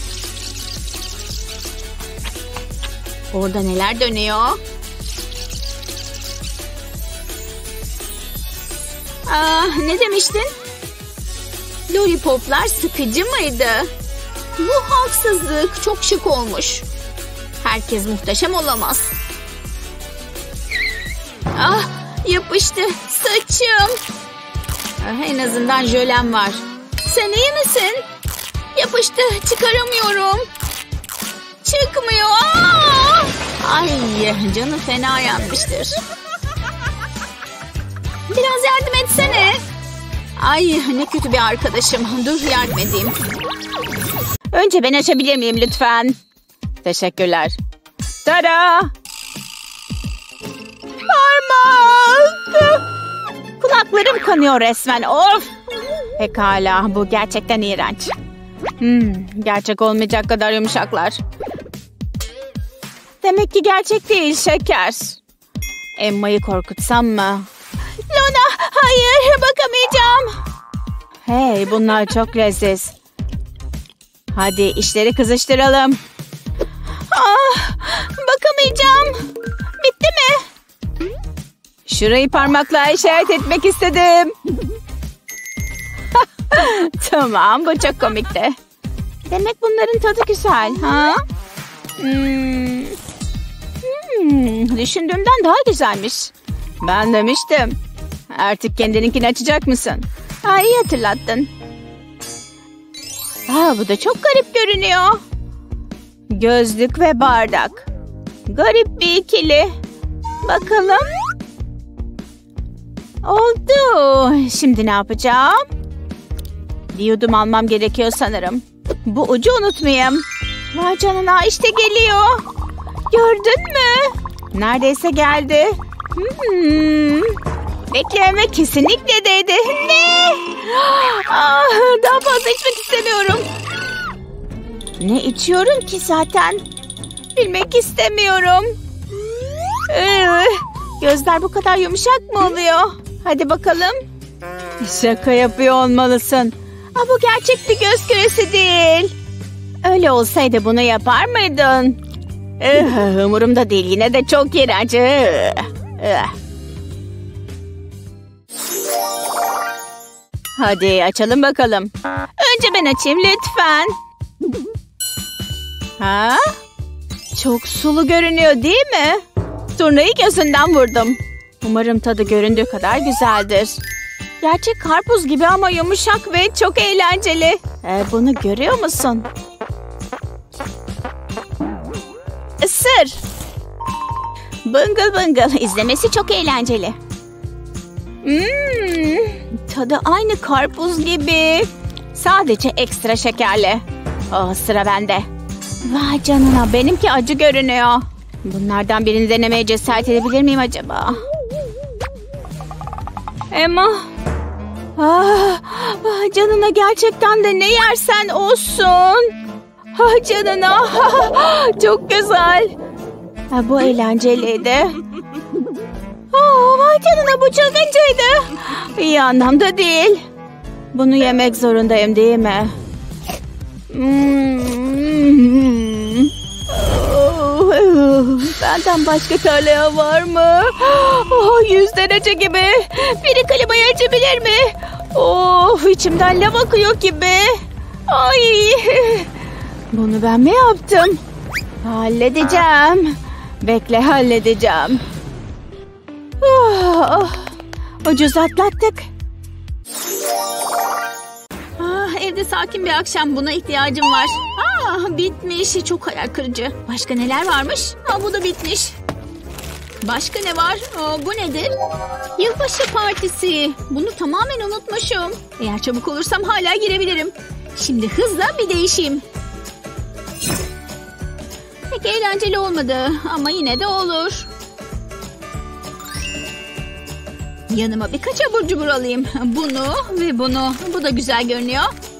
B: Orada neler dönüyor? Ne demiştin? Lollipoplar sıkıcı mıydı? Bu haksızlık. Çok şık olmuş. Herkes muhteşem olamaz. Yapıştı. Saçım. En azından jölem var. Sen iyi misin? Yapıştı. Çıkaramıyorum. Çıkmıyor. Ay, canım fena yanmıştır. Biraz yardım etsene. Ay, ne kötü bir arkadaşım. Dur yardım edeyim.
A: Önce ben açabilir miyim lütfen? Teşekkürler. Tada! Parmak! Kulaklarım kanıyor resmen. Of! Pekala, bu gerçekten iğrenç. Gerçek olmayacak kadar yumuşaklar. Demek ki gerçek değil şeker. Emma'yı korkutsam mı? Luna, hayır, bakamayacağım. Hey, bunlar çok leziz. Hadi işleri kızıştıralım. Bakamayacağım. Bitti mi? Şurayı parmakla işaret etmek istedim. Tamam, bu çok komikti. Demek bunların tadı güzel, ha? Düşündüğümden daha güzelmiş. Ben demiştim. Artık kendininkini açacak mısın? İyi hatırlattın. Bu da çok garip görünüyor. Gözlük ve bardak. Garip bir ikili. Bakalım. Oldu. Şimdi ne yapacağım? Bir yudum almam gerekiyor sanırım. Bu ucu unutmayayım. Vay canına, işte geliyor. Gördün mü? Neredeyse geldi. Beklememe kesinlikle değdi. Ne? Daha fazla içmek istemiyorum. Ne içiyorum ki zaten? Bilmek istemiyorum. Gözler bu kadar yumuşak mı oluyor? Hadi bakalım. Şaka yapıyor olmalısın. Bu gerçek bir göz küresi değil. Öyle olsaydı bunu yapar mıydın? Umurumda değil. Yine de çok iğrenç. Hadi açalım bakalım. Önce ben açayım lütfen. Çok sulu görünüyor değil mi? Turnayı gözünden vurdum. Umarım tadı göründüğü kadar güzeldir. Gerçek karpuz gibi ama yumuşak ve çok eğlenceli. Bunu görüyor musun? Isır. Bıngıl bıngıl. İzlemesi çok eğlenceli. Tadı aynı karpuz gibi. Sadece ekstra şekerli. Sıra bende. Vay canına, benimki acı görünüyor. Bunlardan birini denemeye cesaret edebilir miyim acaba? Emma. Canına, gerçekten de ne yersen olsun. Canına. Çok güzel. Bu eğlenceliydi. Vay canına, bu çılgıncaydı. İyi anlamda değil. Bunu yemek zorundayım değil mi? Benden başka tarlaya var mı? 100 derece gibi. Biri klimayı açabilir mi? İçimden lav akıyor gibi. Ay. Bunu ben mi yaptım? Halledeceğim. Bekle, halledeceğim. Ucuz atlattık.
B: Evde sakin bir akşam, buna ihtiyacım var. Bitmiş. Çok hayal kırıcı. Başka neler varmış? Bu da bitmiş. Başka ne var? Bu nedir? Yılbaşı partisi. Bunu tamamen unutmuşum. Eğer çabuk olursam hala girebilirim. Şimdi hızla bir değişeyim. Pek eğlenceli olmadı ama yine de olur. Yanıma birkaç abur cubur alayım. Bunu ve bunu. Bu da güzel görünüyor.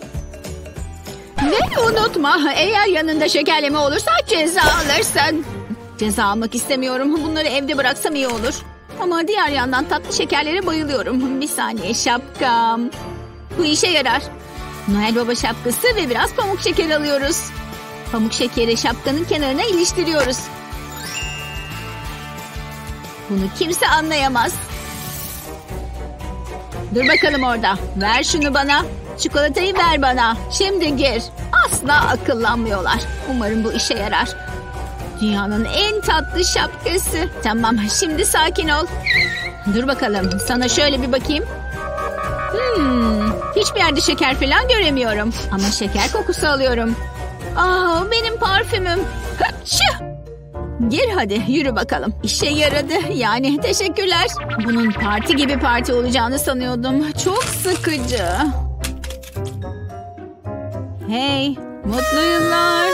B: Ve unutma, eğer yanında şekerleme olursa ceza alırsın. Ceza almak istemiyorum. Bunları evde bıraksam iyi olur. Ama diğer yandan tatlı şekerlere bayılıyorum. Bir saniye, şapkam. Bu işe yarar. Noel Baba şapkası ve biraz pamuk şeker alıyoruz. Pamuk şekeri şapkanın kenarına iliştiriyoruz. Bunu kimse anlayamaz. Dur bakalım orada. Ver şunu bana. Çikolatayı ver bana. Şimdi gir. Asla akıllanmıyorlar. Umarım bu işe yarar. Dünyanın en tatlı şapkası. Tamam, şimdi sakin ol. Dur bakalım. Sana şöyle bir bakayım. Hiçbir yerde şeker falan göremiyorum. Ama şeker kokusu alıyorum. Benim parfümüm. Gir hadi, yürü bakalım. İşe yaradı. Yani teşekkürler. Bunun parti gibi parti olacağını sanıyordum. Çok sıkıcı. Hey, mutlu yıllar.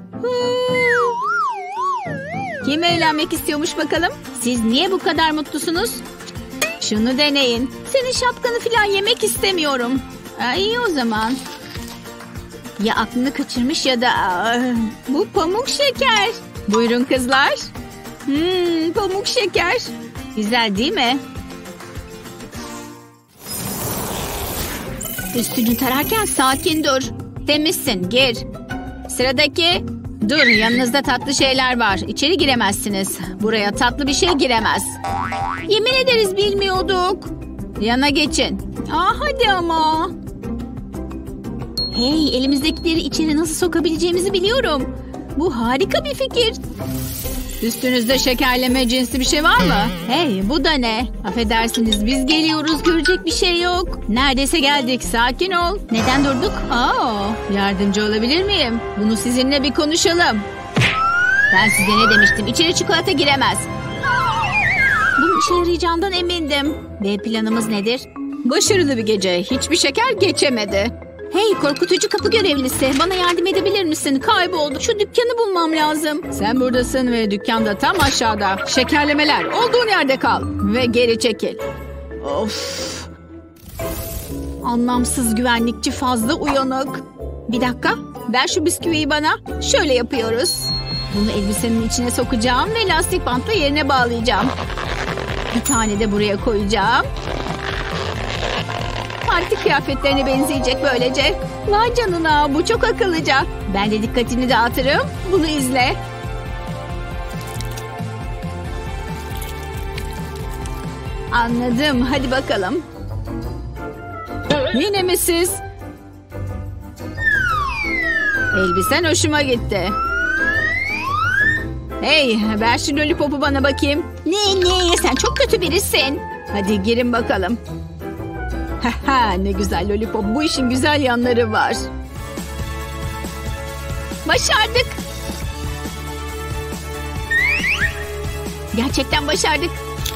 B: Kim eğlenmek istiyormuş bakalım? Siz niye bu kadar mutlusunuz? Şunu deneyin. Senin şapkanı falan yemek istemiyorum. İyi o zaman. Ya aklını kaçırmış ya da... bu pamuk şeker. Buyurun kızlar. Pamuk şeker. Güzel değil mi? Üstünü tararken sakin dur. Temizsin, gir. Sıradaki. Dur, yanınızda tatlı şeyler var. İçeri giremezsiniz. Buraya tatlı bir şey giremez. Yemin ederiz bilmiyorduk. Yana geçin. Hadi ama. Hey, elimizdekileri içeri nasıl sokabileceğimizi biliyorum. Bu harika bir fikir. Üstünüzde şekerleme cinsi bir şey var mı? Hey, bu da ne? Affedersiniz, biz geliyoruz, görecek bir şey yok. Neredeyse geldik, sakin ol. Neden durduk? Yardımcı olabilir miyim? Bunu sizinle bir konuşalım. Ben size ne demiştim? İçeri çikolata giremez. Bunun işe yarayacağından emindim. B planımız nedir? Başarılı bir gece. Hiçbir şeker geçemedi. Hey, korkutucu kapı görevlisi. Bana yardım edebilir misin? Kaybolduk. Şu dükkanı bulmam lazım. Sen buradasın ve dükkanda tam aşağıda. Şekerlemeler. Olduğun yerde kal. Ve geri çekil. Of. Anlamsız güvenlikçi fazla uyanık. Bir dakika. Ver şu bisküviyi bana. Şöyle yapıyoruz. Bunu elbisenin içine sokacağım ve lastik bantla yerine bağlayacağım. Bir tane de buraya koyacağım. Parti kıyafetlerine benzeyecek böylece. Vay canına, bu çok akıllıca. Ben de dikkatini dağıtırım. Bunu izle. Anladım. Hadi bakalım. Yine mi siz? Elbisen hoşuma gitti. Hey, ver şu lollipopu bana bakayım. Ne? Sen çok kötü birisin. Hadi girin bakalım. Ne güzel lollipop. Bu işin güzel yanları var. Başardık. Gerçekten başardık.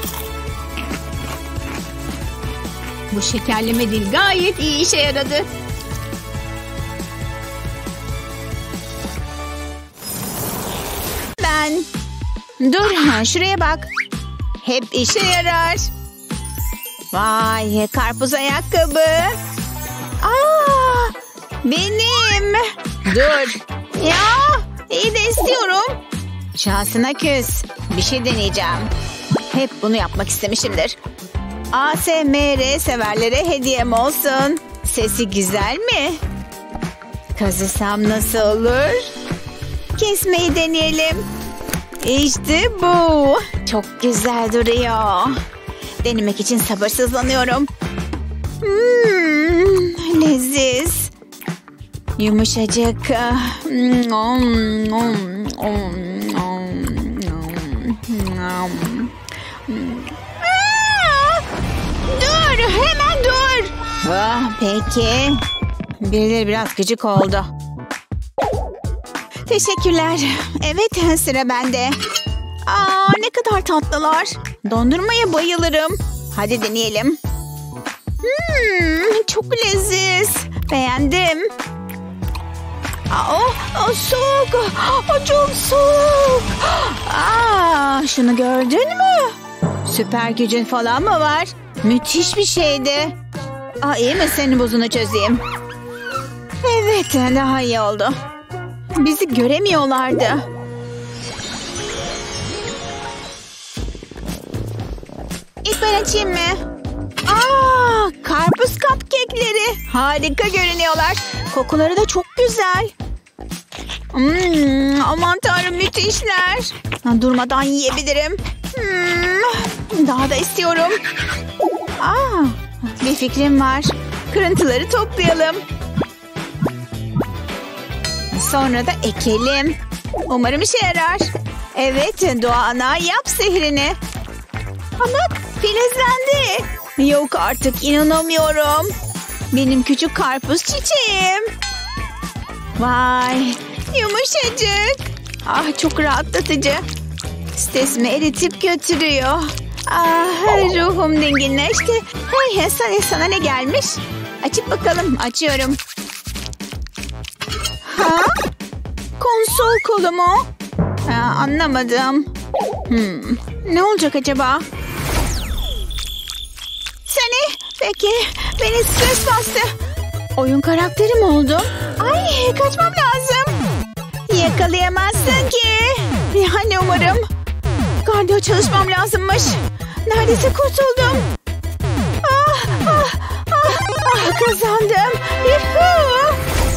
B: Bu şekerleme değil, gayet iyi işe yaradı.
A: Dur, şuraya bak. Hep işe yarar. Vay, karpuz ayakkabı. Benim. Dur. Ya, iyi de istiyorum. Şansına küs. Bir şey deneyeceğim. Hep bunu yapmak istemişimdir. ASMR severlere hediyem olsun. Sesi güzel mi? Kazısam nasıl olur? Kesmeyi deneyelim. İşte bu. Çok güzel duruyor. Denemek için sabırsızlanıyorum. Leziz. Yumuşacık. Dur, hemen dur. Peki. Birileri biraz gıcık oldu. Teşekkürler. Evet, sıra bende. Ne kadar tatlılar. Dondurmaya bayılırım. Hadi deneyelim. Çok leziz. Beğendim. Soğuk. Çok soğuk. Şunu gördün mü? Süper gücün falan mı var? Müthiş bir şeydi. İyi mi, senin buzunu çözeyim? Evet, daha iyi oldu. Bizi göremiyorlardı. İlk ben açayım mı? Karpuz cupcake'leri. Harika görünüyorlar. Kokuları da çok güzel. Aman tanrım, müthişler. Durmadan yiyebilirim. Daha da istiyorum. Bir fikrim var. Kırıntıları toplayalım. Sonra da ekelim. Umarım işe yarar. Evet, Doğa Ana, yap sihrini. Ama filizlendi. Yok artık, inanamıyorum. Benim küçük karpuz çiçeğim. Vay, yumuşacık. Çok rahatlatıcı. Stresimi eritip götürüyor. Ruhum dinginleşti. Hey, sana ne gelmiş? Açıp bakalım. Açıyorum. Konsol kolu mu? Anlamadım. Ne olacak acaba? Seni. Peki. Beni stres bastı. Oyun karakteri mi oldum? Kaçmam lazım. Yakalayamazsın ki. Yani umarım. Kardiyo çalışmam lazımmış. Neredeyse kurtuldum. Kazandım. Yuhuu.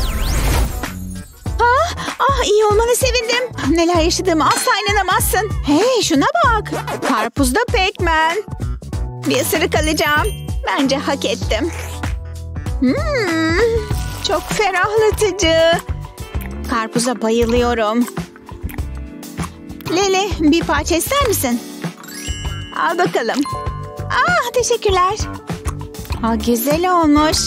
A: İyi olmana sevindim. Neler yaşadığımı asla inanamazsın. Hey, şuna bak. Karpuzda Pac-Man. Bir ısırık alacağım. Bence hak ettim. Çok ferahlatıcı. Karpuza bayılıyorum. Lele, bir parça ister misin? Al bakalım. Teşekkürler. Güzel olmuş.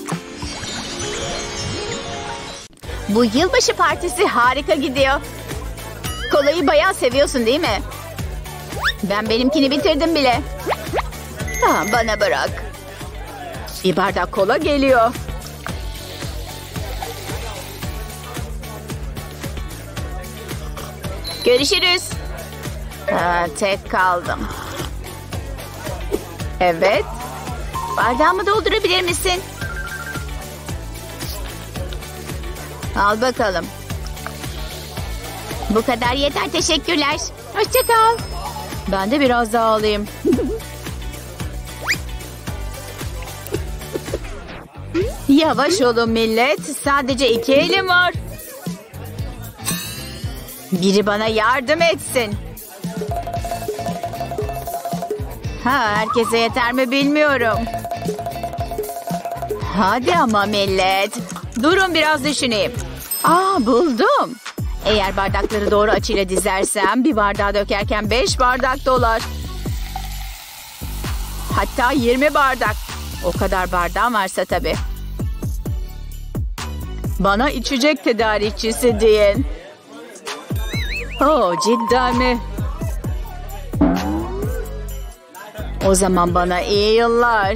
A: Bu yılbaşı partisi harika gidiyor. Kolayı bayağı seviyorsun değil mi? Ben benimkini bitirdim bile. Bana bırak. Bir bardak kola geliyor. Görüşürüz. Tek kaldım. Evet. Bardağımı doldurabilir misin? Al bakalım. Bu kadar yeter, teşekkürler. Hoşça kal. Ben de biraz daha alayım. Yavaş olun millet. Sadece 2 elim var. Biri bana yardım etsin. Herkese yeter mi bilmiyorum. Hadi ama millet. Durun biraz düşüneyim. Buldum. Eğer bardakları doğru açıyla dizersem bir bardağa dökerken 5 bardak dolar. Hatta 20 bardak. O kadar bardağım varsa tabii. Bana içecek tedarikçisi deyin. Cidden mi? O zaman bana iyi yıllar.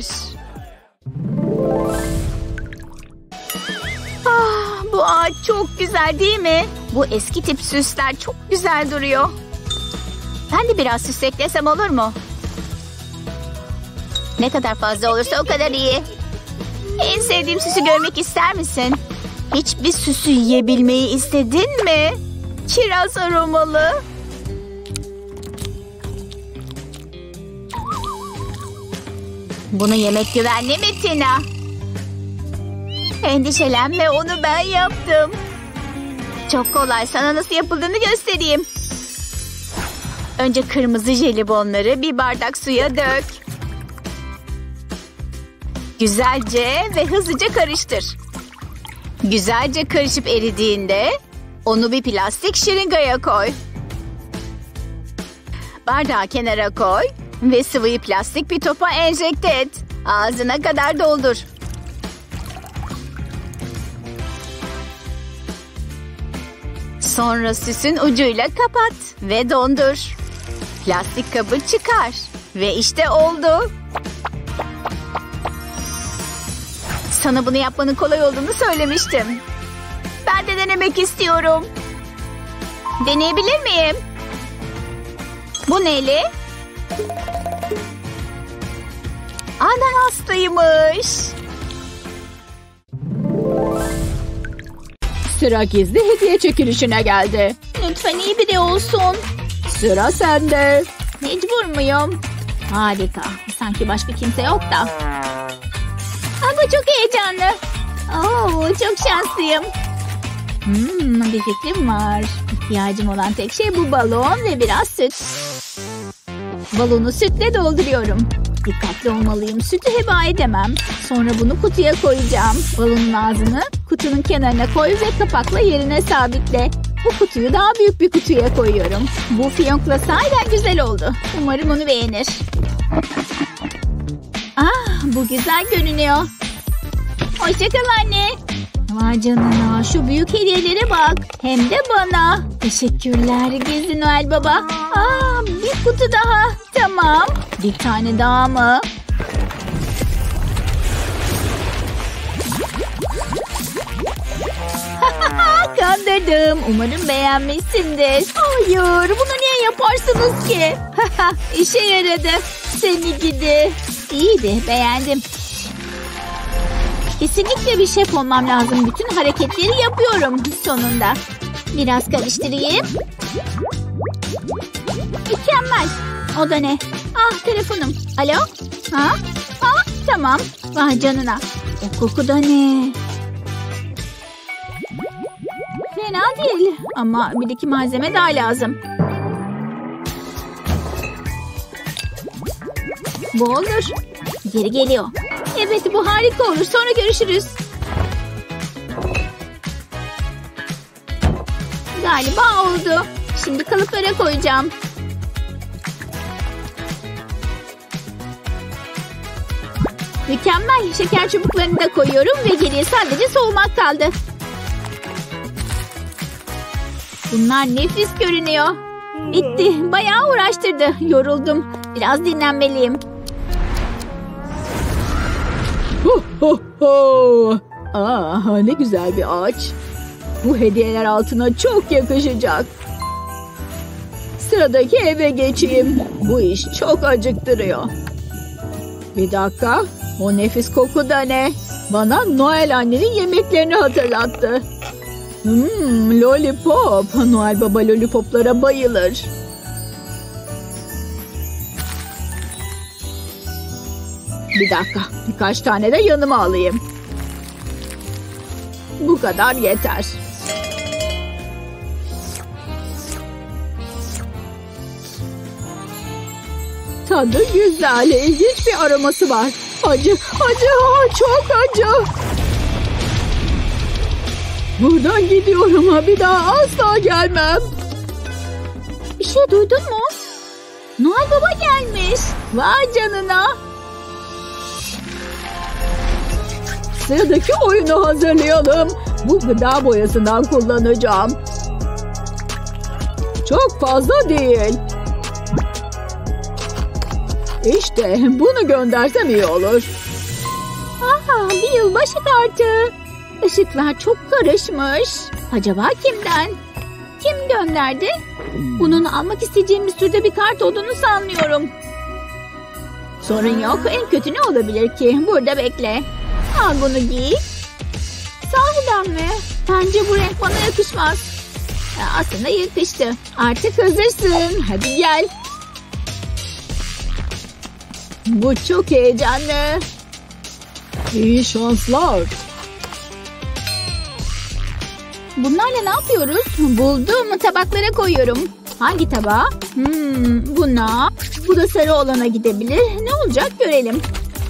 A: Bu ağaç çok güzel değil mi? Bu eski tip süsler çok güzel duruyor. Ben de biraz süs eklesem olur mu? Ne kadar fazla olursa o kadar iyi. En sevdiğim süsü görmek ister misin? Hiçbir süsü yiyebilmeyi istedin mi? Kiraz aromalı. Bunu yemek güvenli mi Tina? Endişelenme, onu ben yaptım. Çok kolay, sana nasıl yapıldığını göstereyim. Önce kırmızı jelibonları bir bardak suya dök. Güzelce ve hızlıca karıştır. Güzelce karışıp eridiğinde onu bir plastik şırıngaya koy. Bardağı kenara koy ve sıvıyı plastik bir topa enjekte et. Ağzına kadar doldur. Sonra süsün ucuyla kapat ve dondur. Plastik kabı çıkar. Ve işte oldu. Sana bunu yapmanın kolay olduğunu söylemiştim. Ben de denemek istiyorum. Deneyebilir miyim? Bu neli? Ananaslıymış.
B: Sıra gizli hediye çekilişine geldi.
A: Lütfen iyi biri olsun.
B: Sıra sende.
A: Mecbur muyum? Harika. Sanki başka kimse yok da. Ama çok heyecanlı. Oo, çok şanslıyım. Bir fikrim var. İhtiyacım olan tek şey bu balon ve biraz süt. Balonu sütle dolduruyorum. Dikkatli olmalıyım. Sütü heba edemem. Sonra bunu kutuya koyacağım. Balonun ağzını kutunun kenarına koy ve kapakla yerine sabitle. Bu kutuyu daha büyük bir kutuya koyuyorum. Bu fiyonkla sahiden güzel oldu. Umarım onu beğenir. Bu güzel görünüyor. Hoşça kal anne. Vay canına, şu büyük hediyelere bak. Hem de bana. Teşekkürler Gizli Noel Baba. Bir kutu daha. Tamam. Bir tane daha mı? Kandırdım. Umarım beğenmişsindir. Hayır, bunu niye yaparsınız ki? İşe yaradı. Seni gidi. İyiydi, beğendim. Kesinlikle bir şef olmam lazım. Bütün hareketleri yapıyorum sonunda. Biraz karıştırayım. Mükemmel. O da ne? Telefonum. Alo? Tamam. Vay canına. O koku da ne? Fena değil. Ama bir iki malzeme daha lazım. Bu olur. Geri geliyor. Evet, bu harika olur. Sonra görüşürüz. Galiba oldu. Şimdi kalıplara koyacağım. Mükemmel. Şeker çubuklarını da koyuyorum ve geriye sadece soğumak kaldı. Bunlar nefis görünüyor. Bitti. Bayağı uğraştırdı. Yoruldum. Biraz dinlenmeliyim.
B: Ne güzel bir ağaç. Bu hediyeler altına çok yakışacak. Sıradaki eve geçeyim. Bu iş çok acıktırıyor. Bir dakika. O nefis koku da ne? Bana Noel annenin yemeklerini hatırlattı. Lollipop. Noel Baba lollipoplara bayılır. Bir dakika. Birkaç tane de yanıma alayım. Bu kadar yeter. Tadı güzel. İlginç bir aroması var. Acı. Çok acı. Buradan gidiyorum. Bir daha asla gelmem.
A: Bir şey duydun mu? Noel Baba gelmiş.
B: Vay canına. Sıradaki oyunu hazırlayalım. Bu gıda boyasından kullanacağım. Çok fazla değil. İşte bunu göndersem iyi olur.
A: Bir yılbaşı kartı. Işıklar çok karışmış. Acaba kimden? Kim gönderdi? Bunun almak isteyeceğim bir türde bir kart olduğunu sanmıyorum. Sorun yok. En kötü ne olabilir ki? Burada bekle. Al bunu giy. Sahiden mi? Bence bu renk bana yakışmaz. Aslında yakıştı. Artık hazırsın. Hadi gel.
B: Bu çok heyecanlı. İyi şanslar.
A: Bunlarla ne yapıyoruz? Buldum. Tabaklara koyuyorum. Hangi tabağa? Buna. Bu da sarı olana gidebilir. Ne olacak görelim.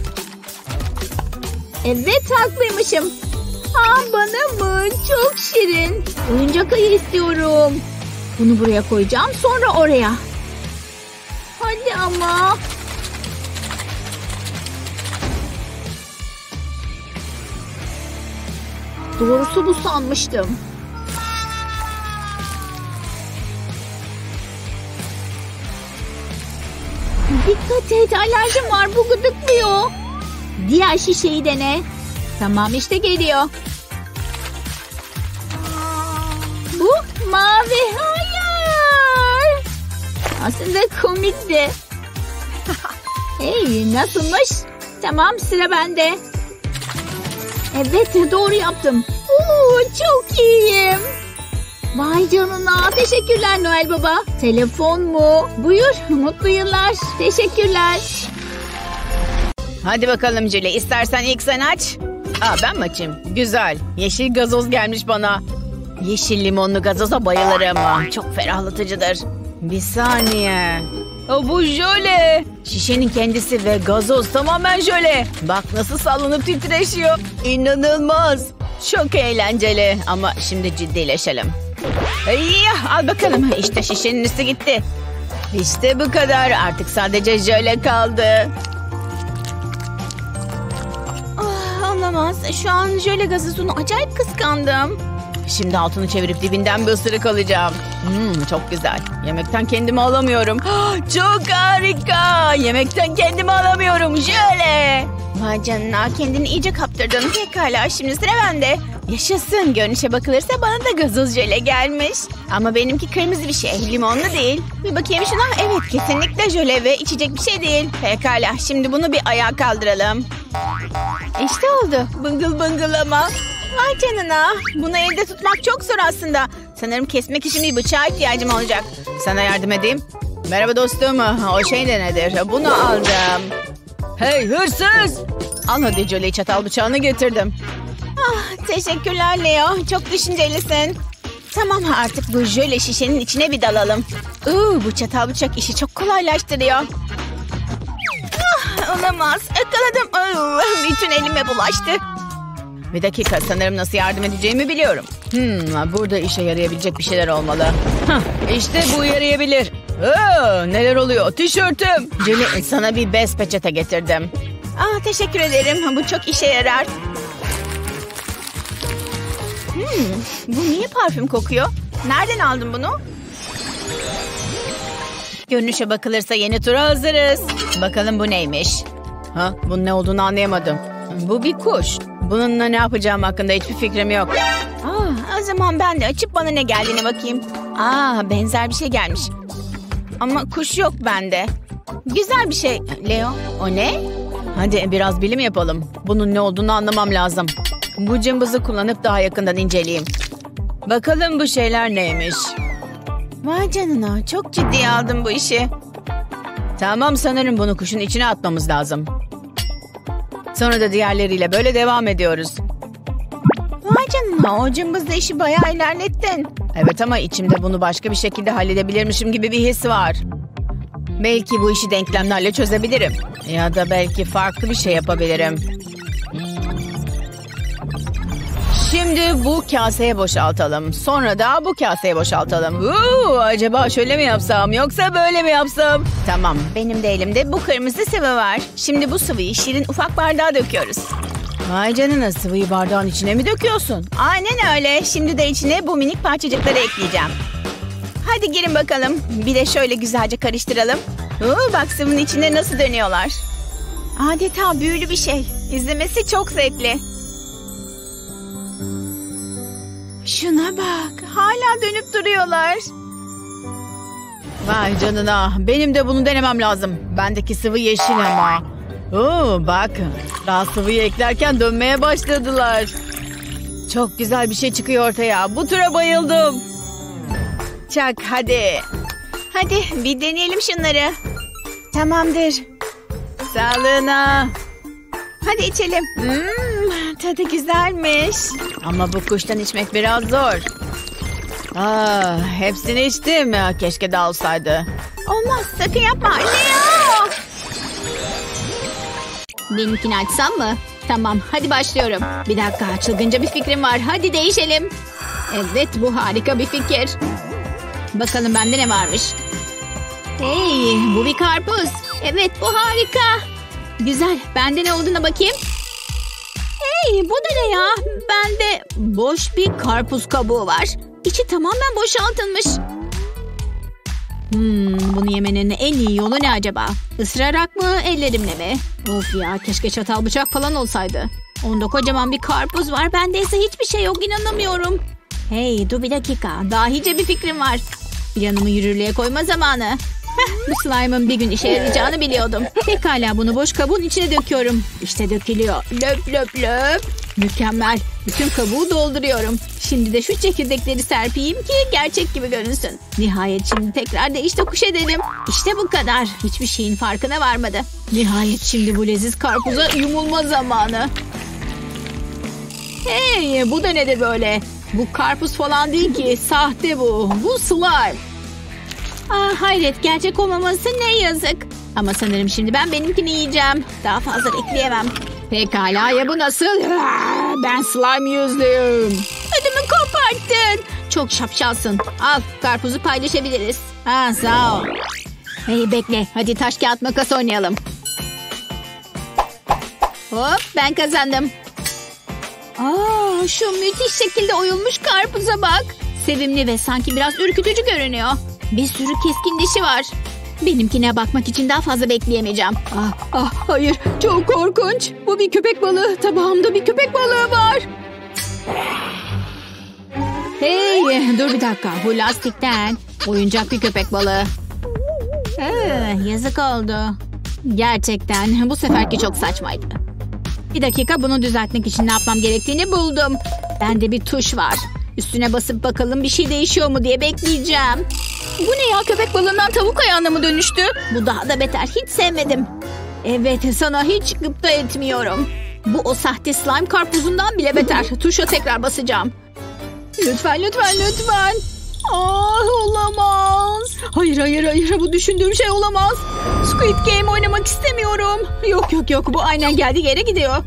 A: Evet, haklıymışım. Bana mı? Çok şirin. Oyuncak ayı istiyorum. Bunu buraya koyacağım, sonra oraya. Hadi ama. Doğrusu bu sanmıştım. Dikkat et, alerjim var, bu gıdıklıyor. Diğer şişeyi dene. Tamam, işte geliyor. Bu mavi. Hayır. Aslında komikti. Hey, nasılmış?
B: Tamam, sıra bende. Evet, doğru yaptım. Çok iyiyim. Vay canına. Teşekkürler Noel Baba. Telefon mu? Buyur. Mutlu yıllar. Teşekkürler.
C: Hadi bakalım Julie. İstersen ilk sen aç. Ben mi açayım? Güzel. Yeşil gazoz gelmiş bana. Yeşil limonlu gazoza bayılırım. Çok ferahlatıcıdır. Bir saniye. Bu jöle. Şişenin kendisi ve gazoz tamamen jöle. Bak nasıl sallanıp titreşiyor. İnanılmaz. Çok eğlenceli. Ama şimdi ciddileşelim. Al bakalım. İşte şişenin üstü gitti. İşte bu kadar. Artık sadece jöle kaldı. Olamaz. Şu an jöle gazozunu acayip kıskandım. Şimdi altını çevirip dibinden bir ısırık alacağım. Çok güzel. Yemekten kendimi alamıyorum. Çok harika. Yemekten kendimi alamıyorum. Jöle. Vay canına, kendini iyice kaptırdın. Pekala, şimdi sıra bende. Yaşasın. Görünüşe bakılırsa bana da gazoz jöle gelmiş. Ama benimki kırmızı bir şey. Limonlu değil. Bir bakayım şuna. Evet, kesinlikle jöle ve içecek bir şey değil. Pekala, şimdi bunu bir ayağa kaldıralım. İşte oldu. Bıngıl bıngıl ama. Vay canına. Bunu elde tutmak çok zor aslında. Sanırım kesmek için bir bıçağa ihtiyacım olacak. Sana yardım edeyim. Merhaba dostum. O şey de nedir? Bunu aldım. Hey hırsız! Al hadi Jolie, çatal bıçağını getirdim. Teşekkürler Leo. Çok düşüncelisin. Tamam, artık bu jöle şişenin içine bir dalalım. Bu çatal bıçak işi çok kolaylaştırıyor. Olamaz. Yakaladım. Bütün elime bulaştı. Bir dakika, sanırım nasıl yardım edeceğimi biliyorum. Burada işe yarayabilecek bir şeyler olmalı. İşte bu yarayabilir. Neler oluyor? Tişörtüm. Julie, sana bir bez peçete getirdim. Teşekkür ederim. Bu çok işe yarar. Bu niye parfüm kokuyor? Nereden aldın bunu? Görünüşe bakılırsa yeni tura hazırız. Bakalım bu neymiş? Bunun ne olduğunu anlayamadım. Bu bir kuş. Bununla ne yapacağım hakkında hiçbir fikrim yok. O zaman ben de açıp bana ne geldiğine bakayım. Benzer bir şey gelmiş. Ama kuş yok bende. Güzel bir şey. Leo, o ne? Hadi biraz bilim yapalım. Bunun ne olduğunu anlamam lazım. Bu cımbızı kullanıp daha yakından inceleyeyim. Bakalım bu şeyler neymiş? Vay canına, çok ciddiye aldım bu işi. Tamam, sanırım bunu kuşun içine atmamız lazım. Sonra da diğerleriyle böyle devam ediyoruz. Vay canına, o cımbızla işi bayağı ilerlettin. Evet, ama içimde bunu başka bir şekilde halledebilirmişim gibi bir his var. Belki bu işi denklemlerle çözebilirim. Ya da belki farklı bir şey yapabilirim. Şimdi bu kaseye boşaltalım. Sonra da bu kaseye boşaltalım. Acaba şöyle mi yapsam yoksa böyle mi yapsam? Tamam, benim de elimde bu kırmızı sıvı var. Şimdi bu sıvıyı şirin ufak bardağa döküyoruz. Vay canına, sıvıyı bardağın içine mi döküyorsun? Aynen öyle. Şimdi de içine bu minik parçacıkları ekleyeceğim. Hadi girin bakalım. Bir de şöyle güzelce karıştıralım. Bak sıvının içinde nasıl dönüyorlar. Adeta büyülü bir şey. İzlemesi çok zevkli. Şuna bak. Hala dönüp duruyorlar. Vay canına. Benim de bunu denemem lazım. Bendeki sıvı yeşil ama. Bak. Daha sıvıyı eklerken dönmeye başladılar. Çok güzel bir şey çıkıyor ortaya. Bu tura bayıldım. Çak hadi. Hadi bir deneyelim şunları. Tamamdır. Sağlığına. Hadi içelim. Tadı güzelmiş. Ama bu kuştan içmek biraz zor. Hepsini içtim. Keşke daha olsaydı. Olmaz, sakın yapma. Leo!
B: Benimkini açsam mı? Tamam, hadi başlıyorum. Bir dakika, çılgınca bir fikrim var. Hadi değişelim. Evet, bu harika bir fikir. Bakalım bende ne varmış. Hey, bu bir karpuz. Evet, bu harika. Güzel, bende ne olduğuna bakayım. Hey, bu da ne ya? Bende boş bir karpuz kabuğu var. İçi tamamen boşaltılmış. Bunu yemenin en iyi yolu ne acaba? Isırarak mı, ellerimle mi? Of ya, keşke çatal bıçak falan olsaydı. Onda kocaman bir karpuz var. Bende ise hiçbir şey yok, inanamıyorum. Hey, dur bir dakika. Dahice bir fikrim var. Planımı yürürlüğe koyma zamanı. Bu slime'ın bir gün işe yarayacağını biliyordum. Pekala, bunu boş kabuğun içine döküyorum. İşte dökülüyor. Löp löp löp. Mükemmel. Bütün kabuğu dolduruyorum. Şimdi de şu çekirdekleri serpeyim ki gerçek gibi görünsün. Nihayet şimdi tekrar değiş tokuş edelim. İşte bu kadar. Hiçbir şeyin farkına varmadı. Nihayet şimdi bu leziz karpuza yumulma zamanı. Hey, bu da nedir böyle? Bu karpuz falan değil ki. Sahte bu. Bu slime. Hayret, gerçek olmaması ne yazık. Ama sanırım şimdi ben benimkini yiyeceğim. Daha fazla bekleyemem. Pekala, ya bu nasıl? Ben slime yüzlüyüm. Ödümü koparttın. Çok şapşalsın. Al, karpuzu paylaşabiliriz. Sağ ol. Hey, bekle. Hadi taş kağıt makas oynayalım. Hop, ben kazandım. Şu müthiş şekilde oyulmuş karpuza bak. Sevimli ve sanki biraz ürkütücü görünüyor. Bir sürü keskin dişi var. Benimkine bakmak için daha fazla bekleyemeyeceğim. Hayır, çok korkunç. Bu bir köpek balığı. Tabağımda bir köpek balığı var. Hey, dur bir dakika. Bu lastikten. Oyuncak bir köpek balığı. Yazık oldu. Gerçekten bu seferki çok saçmaydı. Bir dakika, bunu düzeltmek için ne yapmam gerektiğini buldum. Bende bir tuş var. Üstüne basıp bakalım bir şey değişiyor mu diye bekleyeceğim. Bu ne ya, köpek balığından tavuk ayağına mı dönüştü? Bu daha da beter, hiç sevmedim. Evet, sana hiç gıpta etmiyorum. Bu o sahte slime karpuzundan bile beter. Tuşa tekrar basacağım. Lütfen lütfen lütfen. Olamaz. Hayır, bu düşündüğüm şey olamaz. Squid Game oynamak istemiyorum. Yok, bu aynen geldiği yere gidiyor.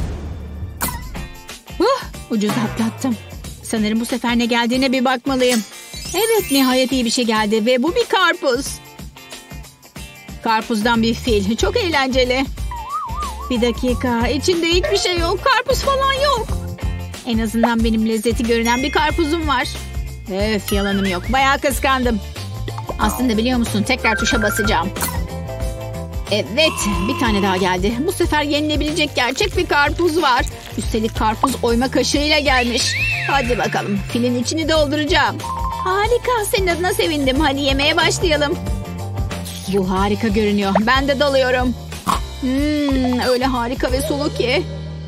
B: Ucuz atlattım. Sanırım bu sefer ne geldiğine bir bakmalıyım. Evet, nihayet iyi bir şey geldi ve bu bir karpuz. Karpuzdan bir fil. Çok eğlenceli. Bir dakika, içinde hiçbir şey yok. Karpuz falan yok. En azından benim lezzeti görünen bir karpuzum var. Yalanım yok. Bayağı kıskandım. Aslında biliyor musun, tekrar tuşa basacağım. Evet, bir tane daha geldi. Bu sefer yenilebilecek gerçek bir karpuz var. Üstelik karpuz oyma kaşığıyla gelmiş. Hadi bakalım, filin içini dolduracağım. Harika, senin adına sevindim. Hadi yemeye başlayalım. Bu harika görünüyor. Ben de dalıyorum. Öyle harika ve sulu ki.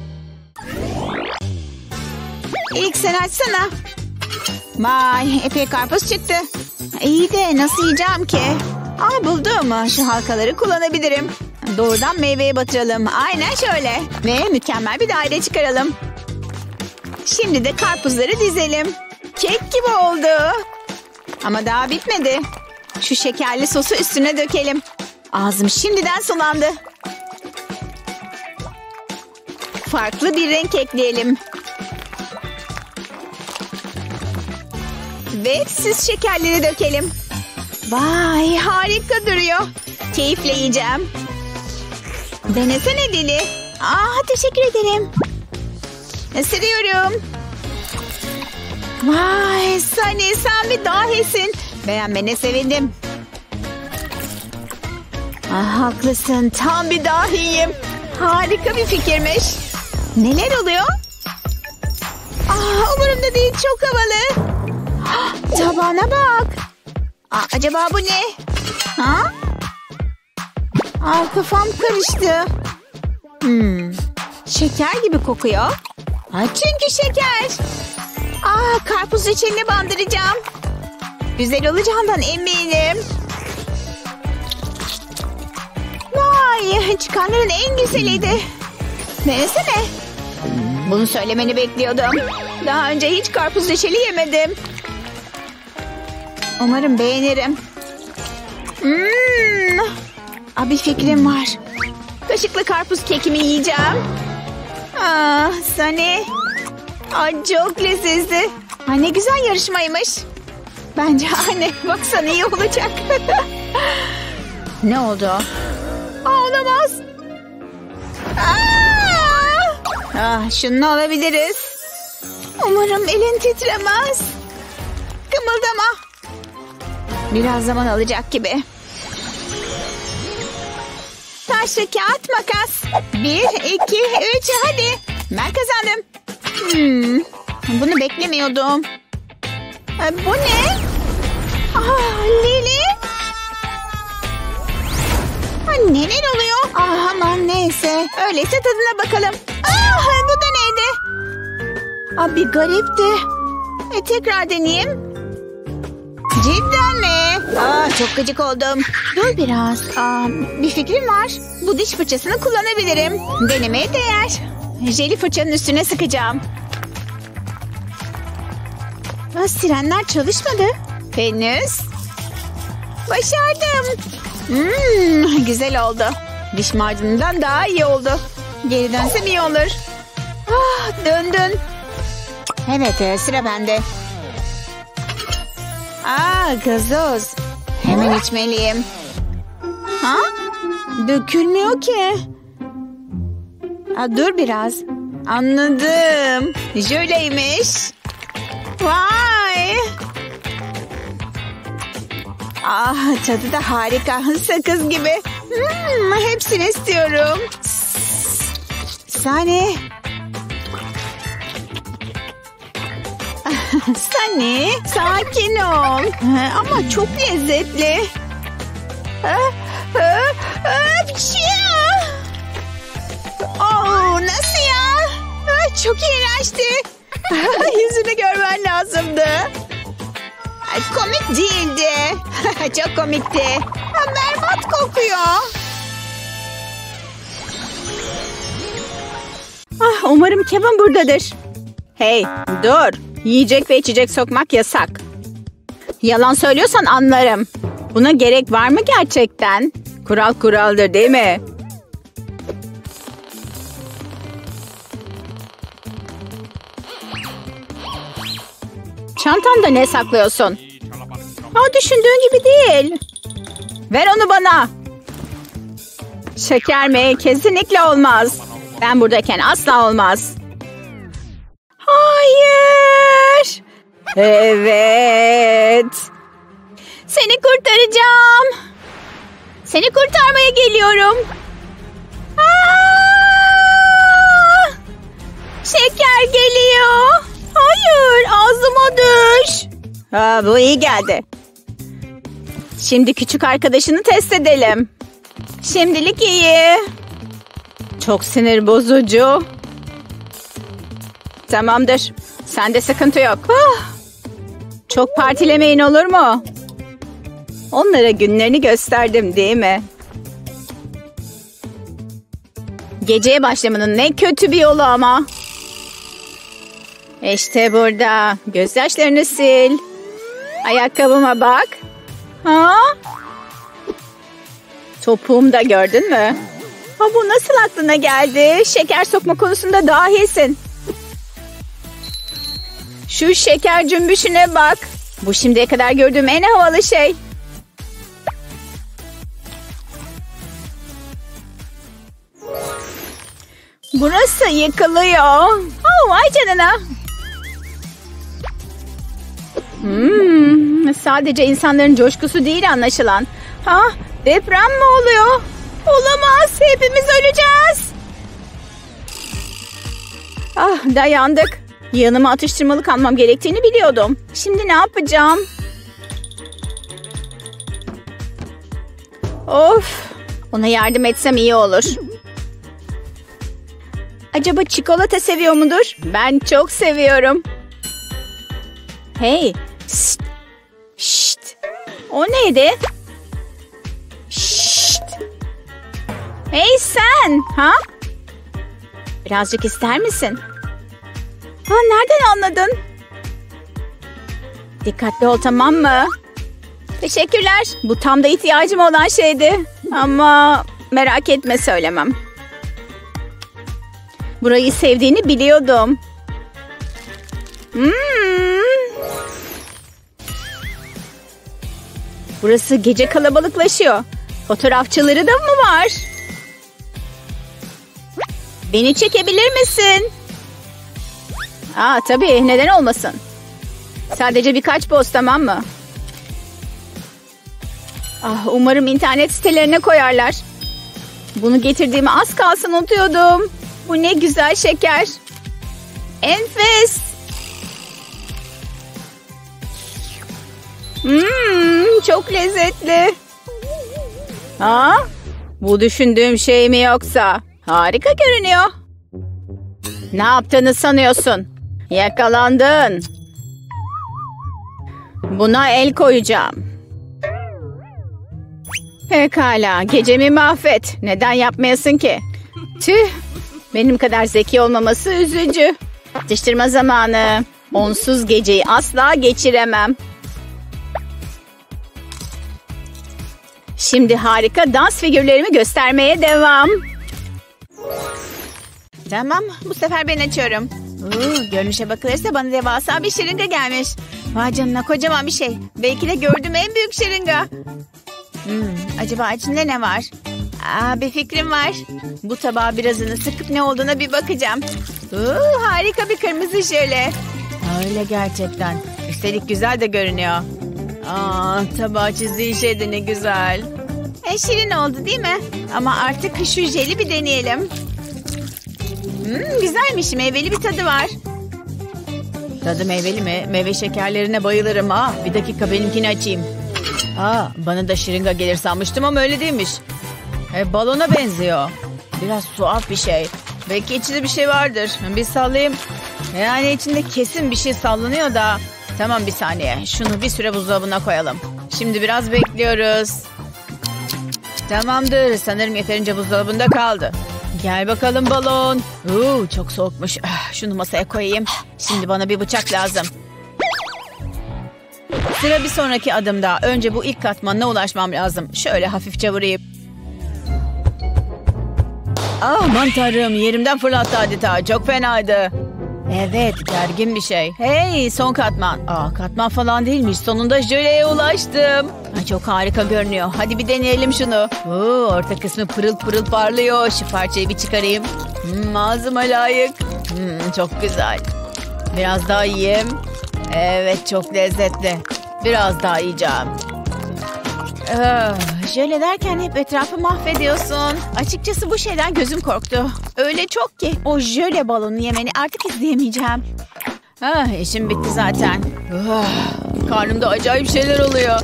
A: İlk sen açsana. Vay, epey karpuz çıktı. İyi de nasıl yiyeceğim ki? Buldum. Şu halkaları kullanabilirim. Doğrudan meyveye batıralım. Aynen şöyle. Ve mükemmel bir daire çıkaralım. Şimdi de karpuzları dizelim. Kek gibi oldu. Ama daha bitmedi. Şu şekerli sosu üstüne dökelim. Ağzım şimdiden sulandı. Farklı bir renk ekleyelim. Ve süs şekerleri dökelim. Vay, harika duruyor. Keyifle yiyeceğim. Denesene Lili. Teşekkür ederim. Isırıyorum. Vay Sunny, sen bir dahisin. Beğenmene sevindim. Haklısın, tam bir dahiyim. Harika bir fikirmiş. Neler oluyor? Umurumda değil, çok havalı. Tabağına bak. Acaba bu ne? Kafam karıştı. Şeker gibi kokuyor. Çünkü şeker. Karpuz reçeline bandıracağım. Güzel olacağından eminim. Vay, çıkanların en güzeliydi. Denesene. Bunu söylemeni bekliyordum. Daha önce hiç karpuz reçeli yemedim. Umarım beğenirim. Bir fikrim var. Kaşıklı karpuz kekimi yiyeceğim. Sunny. Çok lezzetli. Ne güzel yarışmaymış. Bence anne baksana iyi olacak. Ne oldu? Olamaz. Şunu alabiliriz. Umarım elin titremez. Kımıldama. Biraz zaman alacak gibi. Taş, kağıt, makas. 1, 2, 3, hadi. Ben kazandım. Bunu beklemiyordum. Bu ne? Lili. Neler oluyor? Aman neyse. Öyleyse tadına bakalım. Bu da neydi? Bir garipti. Tekrar deneyeyim. Cidden mi? Çok gıcık oldum. Dur biraz. Bir fikrim var. Bu diş fırçasını kullanabilirim. Denemeye değer. Jeli fırçanın üstüne sıkacağım. Sirenler çalışmadı. Henüz. Başardım. Güzel oldu. Diş macunundan daha iyi oldu. Geri dönsem iyi olur. Döndün. Evet, sıra bende. Gazoz. Hemen içmeliyim. Dökülmüyor ki. Dur biraz. Anladım. Jöleymiş. Vay. Tadı da harika. Sakız gibi. Hepsini istiyorum. Sani. Sani, sakin ol. Ama çok lezzetli. Nasıl ya? Çok iğrençti. Yüzünü görmen lazımdı. Komik değildi. Çok komikti. Berbat kokuyor. Umarım Kevin buradadır. Hey, dur. Yiyecek ve içecek sokmak yasak. Yalan söylüyorsan anlarım. Buna gerek var mı gerçekten? Kural kuraldır değil mi? Çantanda ne saklıyorsun? Düşündüğün gibi değil. Ver onu bana. Şeker mi? Kesinlikle olmaz. Ben buradayken asla olmaz. Hayır. Evet. Seni kurtaracağım. Seni kurtarmaya geliyorum. Şeker geliyor. Hayır, ağzıma düş. Bu iyi geldi. Şimdi küçük arkadaşını test edelim. Şimdilik iyi. Çok sinir bozucu. Tamamdır. Sende sıkıntı yok. Çok partilemeyin olur mu? Onlara günlerini gösterdim değil mi? Geceye başlamanın ne kötü bir yolu ama. İşte burada. Gözyaşlarını sil. Ayakkabıma bak. Topuğumu da gördün mü? Bu nasıl aklına geldi? Şeker sokma konusunda dahisin. Şu şeker cümbüşüne bak. Bu şimdiye kadar gördüğüm en havalı şey. Burası yıkılıyor. Vay canına. Sadece insanların coşkusu değil anlaşılan. Deprem mi oluyor? Olamaz. Hepimiz öleceğiz. Dayandık. Yanıma atıştırmalık almam gerektiğini biliyordum. Şimdi ne yapacağım? Ona yardım etsem iyi olur. Acaba çikolata seviyor mudur? Ben çok seviyorum. Hey. Şşt. O neydi? Şşt. Hey sen. Birazcık ister misin? Nereden anladın? Dikkatli ol, tamam mı? Teşekkürler. Bu tam da ihtiyacım olan şeydi. Ama merak etme, söylemem. Burayı sevdiğini biliyordum. Burası gece kalabalıklaşıyor. Fotoğrafçıları da mı var? Beni çekebilir misin? Tabii, neden olmasın? Sadece birkaç poz, tamam mı? Umarım internet sitelerine koyarlar. Bunu getirdiğimi az kalsın unutuyordum. Bu ne güzel şeker. Enfes. Çok lezzetli.
C: Bu düşündüğüm şey mi yoksa? Harika görünüyor. Ne yaptığını sanıyorsun? Yakalandın. Buna el koyacağım. Pekala, gecemi mahvet. Neden yapmayasın ki? Tüh, benim kadar zeki olmaması üzücü. Atıştırma zamanı. Onsuz geceyi asla geçiremem. Şimdi harika dans figürlerimi göstermeye devam. Tamam, bu sefer ben açıyorum. Görünüşe bakılırsa bana devasa bir şırınga gelmiş. Vay canına, kocaman bir şey. Belki de gördüğüm en büyük şırınga. Acaba içinde ne var? Bir fikrim var. Bu tabağa birazını sıkıp ne olduğuna bir bakacağım. Harika bir kırmızı jöle. Öyle gerçekten. Üstelik güzel de görünüyor. Tabağa çizdiği şey de ne güzel. Şirin oldu değil mi? Ama artık şu jeli bir deneyelim. Güzelmiş, meyveli bir tadı var. Tadı meyveli mi? Meyve şekerlerine bayılırım. Bir dakika, benimkini açayım. Bana da şırınga gelir sanmıştım ama öyle değilmiş. Balona benziyor. Biraz tuhaf bir şey. Belki içinde bir şey vardır. Bir sallayayım. Yani içinde kesin bir şey sallanıyor da. Tamam, bir saniye. Şunu bir süre buzdolabına koyalım. Şimdi biraz bekliyoruz. Tamamdır. Sanırım yeterince buzdolabında kaldı. Gel bakalım balon. Çok soğukmuş. Şunu masaya koyayım. Şimdi bana bir bıçak lazım. Sıra bir sonraki adımda. Önce bu ilk katmanına ulaşmam lazım. Şöyle hafifçe vurayım. Aman tanrım, yerimden fırlattı adeta. Çok fenaydı. Evet, gergin bir şey. Hey, son katman. Katman falan değilmiş. Sonunda jöleye ulaştım. Çok harika görünüyor. Hadi bir deneyelim şunu. Orta kısmı pırıl pırıl parlıyor. Şu parçayı bir çıkarayım. Ağzıma layık. Çok güzel. Biraz daha yiyeyim. Evet, çok lezzetli. Biraz daha yiyeceğim. Jöle derken hep etrafı mahvediyorsun. Açıkçası bu şeyden gözüm korktu. Öyle çok ki o jöle balonu yemeni artık izleyemeyeceğim. İşim bitti zaten. Karnımda acayip şeyler oluyor.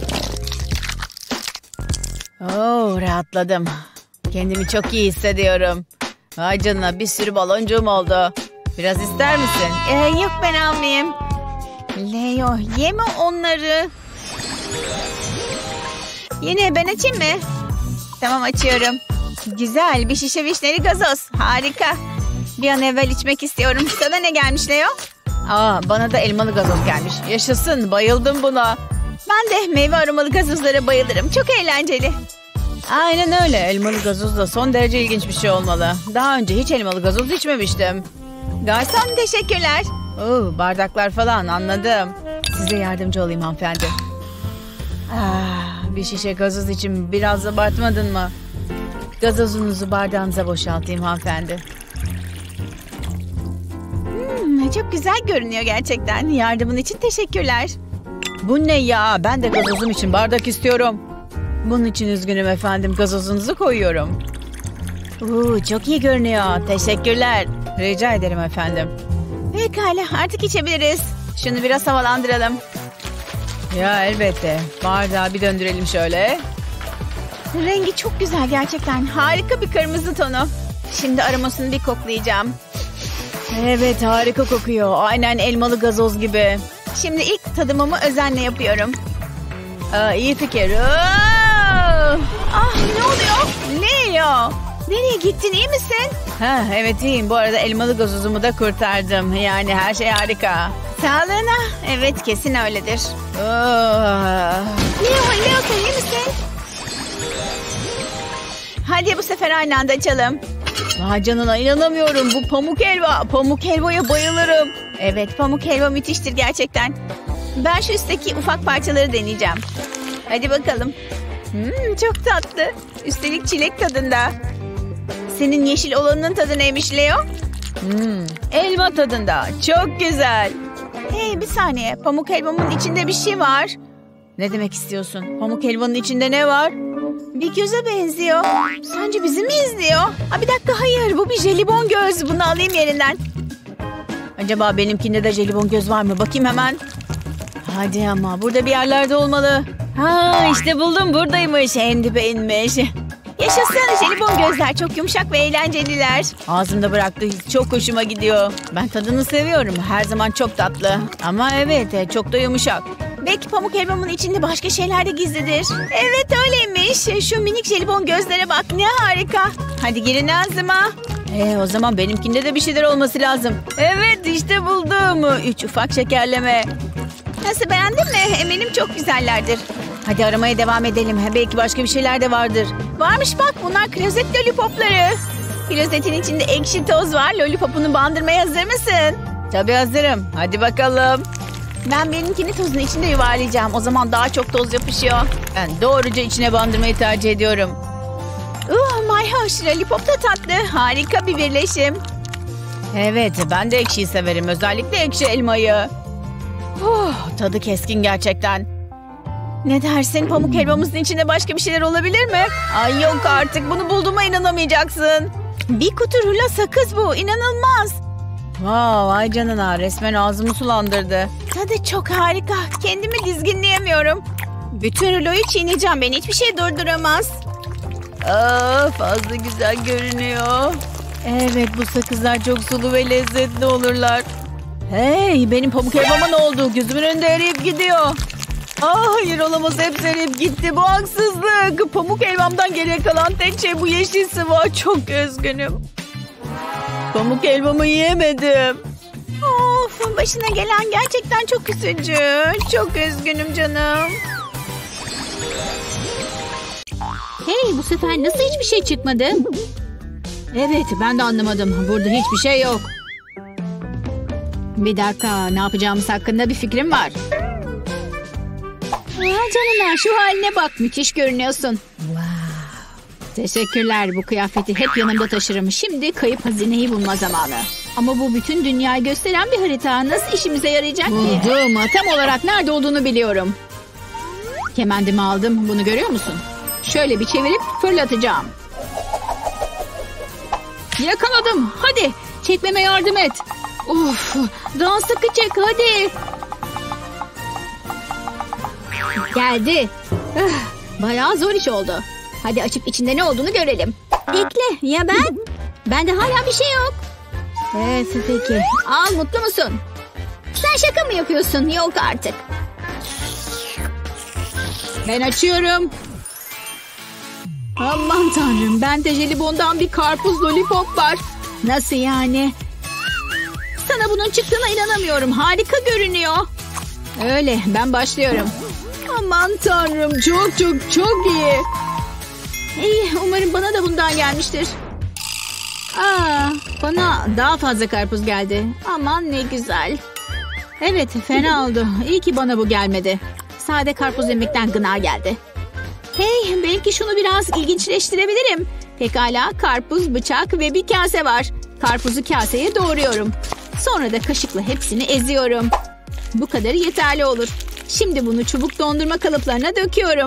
C: Rahatladım. Kendimi çok iyi hissediyorum. Ay canına, bir sürü baloncuğum oldu. Biraz ister misin? Yok, ben almayayım. Leo, yeme onları. Yine ben açayım mı? Tamam, açıyorum. Güzel bir şişe vişneli gazoz. Harika. Bir an evvel içmek istiyorum. Sana ne gelmiş Leo? Bana da elmalı gazoz gelmiş. Yaşasın, bayıldım buna. Ben de meyve aromalı gazozlara bayılırım. Çok eğlenceli. Aynen öyle. Elmalı gazoz da son derece ilginç bir şey olmalı. Daha önce hiç elmalı gazoz içmemiştim. Garson, teşekkürler. Bardaklar falan, anladım. Size yardımcı olayım hanımefendi. Bir şişe gazoz için biraz abartmadın mı? Gazozunuzu bardağınıza boşaltayım hanımefendi. Çok güzel görünüyor gerçekten. Yardımın için teşekkürler. Bu ne ya? Ben de gazozum için bardak istiyorum. Bunun için üzgünüm efendim. Gazozunuzu koyuyorum. Çok iyi görünüyor. Teşekkürler. Rica ederim efendim. Pekala, artık içebiliriz. Şunu biraz havalandıralım. Ya elbette. Bardağı bir döndürelim şöyle. Rengi çok güzel gerçekten. Harika bir kırmızı tonu. Şimdi aromasını bir koklayacağım. Evet, harika kokuyor. Aynen elmalı gazoz gibi. Şimdi ilk tadımımı özenle yapıyorum. İyi fikir. Ne oluyor? Leo, nereye gittin, iyi misin? Evet, iyiyim. Bu arada elmalı gazozumu da kurtardım. Yani her şey harika. Sağlığına. Evet, kesin öyledir. Leo, sen iyi misin? Hadi bu sefer aynı anda açalım. Vay canına, inanamıyorum. Bu pamuk helva. Pamuk helvaya bayılırım. Evet, pamuk helva müthiştir gerçekten. Ben şu üstteki ufak parçaları deneyeceğim. Hadi bakalım. Çok tatlı. Üstelik çilek tadında. Senin yeşil olanının tadı neymiş Leo? Elma tadında. Çok güzel. Hey, bir saniye. Pamuk helvamın içinde bir şey var. Ne demek istiyorsun? Pamuk helvanın içinde ne var? Bir göze benziyor. Sence bizi mi izliyor? Bir dakika, hayır. Bu bir jelibon göz. Bunu alayım yerinden. Acaba benimkinde de jelibon göz var mı? Bakayım hemen. Hadi ama, burada bir yerlerde olmalı. İşte buldum, buradaymış. En dibe inmiş. Yaşasın, jelibon gözler çok yumuşak ve eğlenceliler. Ağzımda bıraktığı his çok hoşuma gidiyor. Ben tadını seviyorum. Her zaman çok tatlı. Ama evet, çok da yumuşak. Belki pamuk helvamın içinde başka şeyler de gizlidir. Evet öyleymiş. Şu minik jelibon gözlere bak, ne harika. Hadi girin ağzıma. O zaman benimkinde de bir şeyler olması lazım. Evet işte buldum. 3 ufak şekerleme. Nasıl, beğendin mi? Eminim çok güzellerdir. Hadi aramaya devam edelim. Belki başka bir şeyler de vardır. Varmış bak, bunlar klozet lollipopları. Klozetin içinde ekşi toz var. Lollipopunu bandırmaya hazır mısın? Tabii hazırım. Hadi bakalım. Ben benimkini tozun içinde yuvarlayacağım. O zaman daha çok toz yapışıyor. Ben doğruca içine bandırmayı tercih ediyorum. Mayhoş, lollipop da tatlı. Harika bir birleşim. Evet, ben de ekşiyi severim. Özellikle ekşi elmayı. Tadı keskin gerçekten. Ne dersin, pamuk helvamızın içinde başka bir şeyler olabilir mi? Ay yok artık, bunu bulduğuma inanamayacaksın. Bir kutu rulo sakız bu, inanılmaz. Vay canına, resmen ağzımı sulandırdı. Tadı çok harika, kendimi dizginleyemiyorum. Bütün ruloyu çiğneyeceğim, beni hiçbir şey durduramaz. Fazla güzel görünüyor. Evet, bu sakızlar çok sulu ve lezzetli olurlar. Hey, benim pamuk helvama ne oldu? Gözümün önünde eriyip gidiyor. Hayır olamaz, hepsi eriyip gitti. Bu haksızlık. Pamuk helvamdan geriye kalan tek şey bu yeşil sıvı. Çok üzgünüm. Pamuk helvamı yiyemedim. Of, başına gelen gerçekten çok üzücü. Çok üzgünüm canım.
B: Hey, bu sefer nasıl hiçbir şey çıkmadı? Evet, ben de anlamadım. Burada hiçbir şey yok. Bir dakika, ne yapacağımız hakkında bir fikrim var. Canına, şu haline bak, müthiş görünüyorsun.
C: Wow.
B: Teşekkürler, bu kıyafeti hep yanımda taşırım. Şimdi kayıp hazineyi bulma zamanı. Ama bu bütün dünyayı gösteren bir harita. Nasıl işimize yarayacak ki? Buldum, tam olarak nerede olduğunu biliyorum. Kemendimi aldım, bunu görüyor musun? Şöyle bir çevirip fırlatacağım. Yakaladım, hadi çekmeme yardım et. Of, daha sıkı çek hadi. Geldi. Bayağı zor iş oldu. Hadi açıp içinde ne olduğunu görelim. Bekle, ya ben? Bende hala bir şey yok. Evet peki. Al, mutlu musun? Sen şaka mı yapıyorsun? Yok artık. Ben açıyorum. Aman tanrım, bende jelibondan bir karpuz lollipop var. Nasıl yani? Sana bunun çıktığına inanamıyorum. Harika görünüyor. Öyle, ben başlıyorum. Aman tanrım, çok iyi. İyi, umarım bana da bundan gelmiştir. Bana daha fazla karpuz geldi. Aman ne güzel. Evet, fena oldu. İyi ki bana bu gelmedi. Sade karpuz yemekten gına geldi. Hey, belki şunu biraz ilginçleştirebilirim. Pekala, karpuz, bıçak ve bir kase var. Karpuzu kaseye doğruyorum. Sonra da kaşıkla hepsini eziyorum. Bu kadarı yeterli olur. Şimdi bunu çubuk dondurma kalıplarına döküyorum.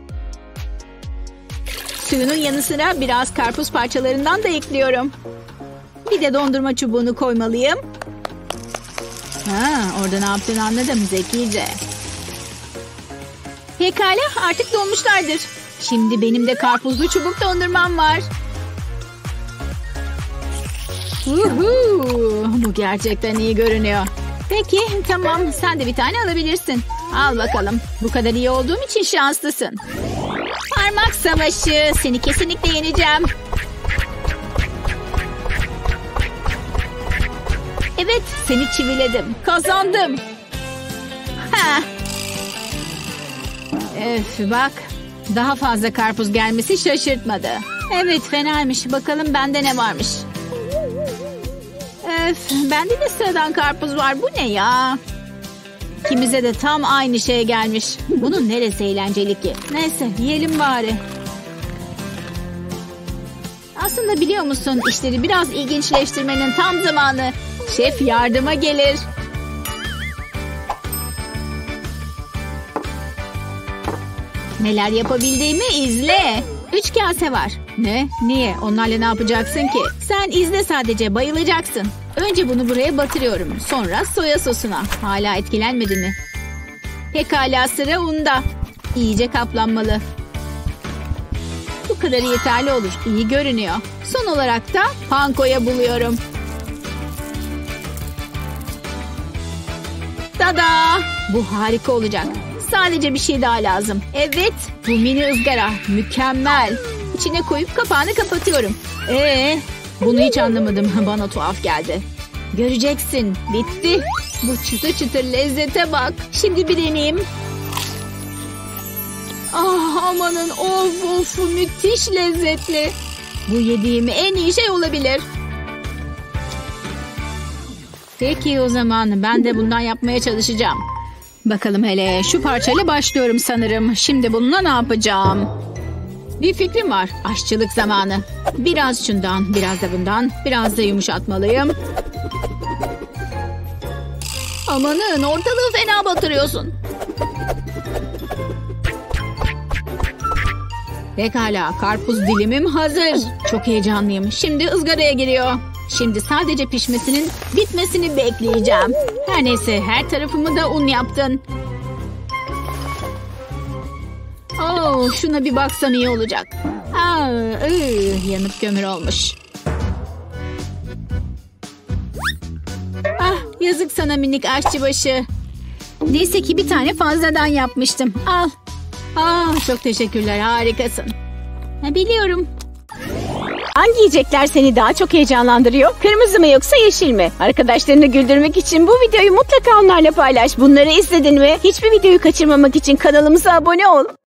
B: Suyunun yanı sıra biraz karpuz parçalarından da ekliyorum. Bir de dondurma çubuğunu koymalıyım. Orada ne yaptığını anladım, zekice. Pekala, artık donmuşlardır. Şimdi benim de karpuzlu çubuk dondurmam var. Bu gerçekten iyi görünüyor. Peki, tamam, sen de bir tane alabilirsin. Al bakalım. Bu kadar iyi olduğum için şanslısın. Parmak savaşı. Seni kesinlikle yeneceğim. Evet, seni çiviledim. Kazandım. Öf, bak. Daha fazla karpuz gelmesi şaşırtmadı. Evet, fenaymış. Bakalım bende ne varmış. Öf, bende de sıradan karpuz var. Bu ne ya? İkimize de tam aynı şey gelmiş. Bunun neresi eğlenceli ki? Neyse, yiyelim bari. Aslında biliyor musun, işleri biraz ilginçleştirmenin tam zamanı. Şef yardıma gelir. Neler yapabildiğimi izle. 3 kase var. Ne? Niye? Onlarla ne yapacaksın ki? Sen izle sadece, bayılacaksın. Önce bunu buraya batırıyorum. Sonra soya sosuna. Hala etkilenmedi mi? Pekala, sıra unda. İyice kaplanmalı. Bu bu kadar yeterli olur. İyi görünüyor. Son olarak da pankoya buluyorum. Tada! Bu harika olacak. Sadece bir şey daha lazım. Evet, bu mini ızgara. Mükemmel. İçine koyup kapağını kapatıyorum. Bunu hiç anlamadım. Bana tuhaf geldi. Göreceksin. Bitti. Bu çıtır çıtır lezzete bak. Şimdi bir deneyeyim. Ah amanın of müthiş lezzetli. Bu yediğim en iyi şey olabilir. Peki o zaman ben de bundan yapmaya çalışacağım. Bakalım hele şu parçayla başlıyorum sanırım. Şimdi bununla ne yapacağım? Bir fikrim var. Aşçılık zamanı. Biraz şundan, biraz da bundan. Biraz da yumuşatmalıyım. Amanın ortalığı fena batırıyorsun. Pekala, karpuz dilimim hazır. Çok heyecanlıyım. Şimdi ızgaraya giriyor. Şimdi sadece pişmesinin bitmesini bekleyeceğim. Her neyse, her tarafımı da un yaptın. Şuna bir baksam iyi olacak. Yanıp kömür olmuş. Yazık sana minik aşçıbaşı. Neyse ki bir tane fazladan yapmıştım. Al. Çok teşekkürler, harikasın. Biliyorum.
C: Hangi yiyecekler seni daha çok heyecanlandırıyor? Kırmızı mı yoksa yeşil mi? Arkadaşlarını güldürmek için bu videoyu mutlaka onlarla paylaş. Bunları izledin mi? Hiçbir videoyu kaçırmamak için kanalımıza abone ol.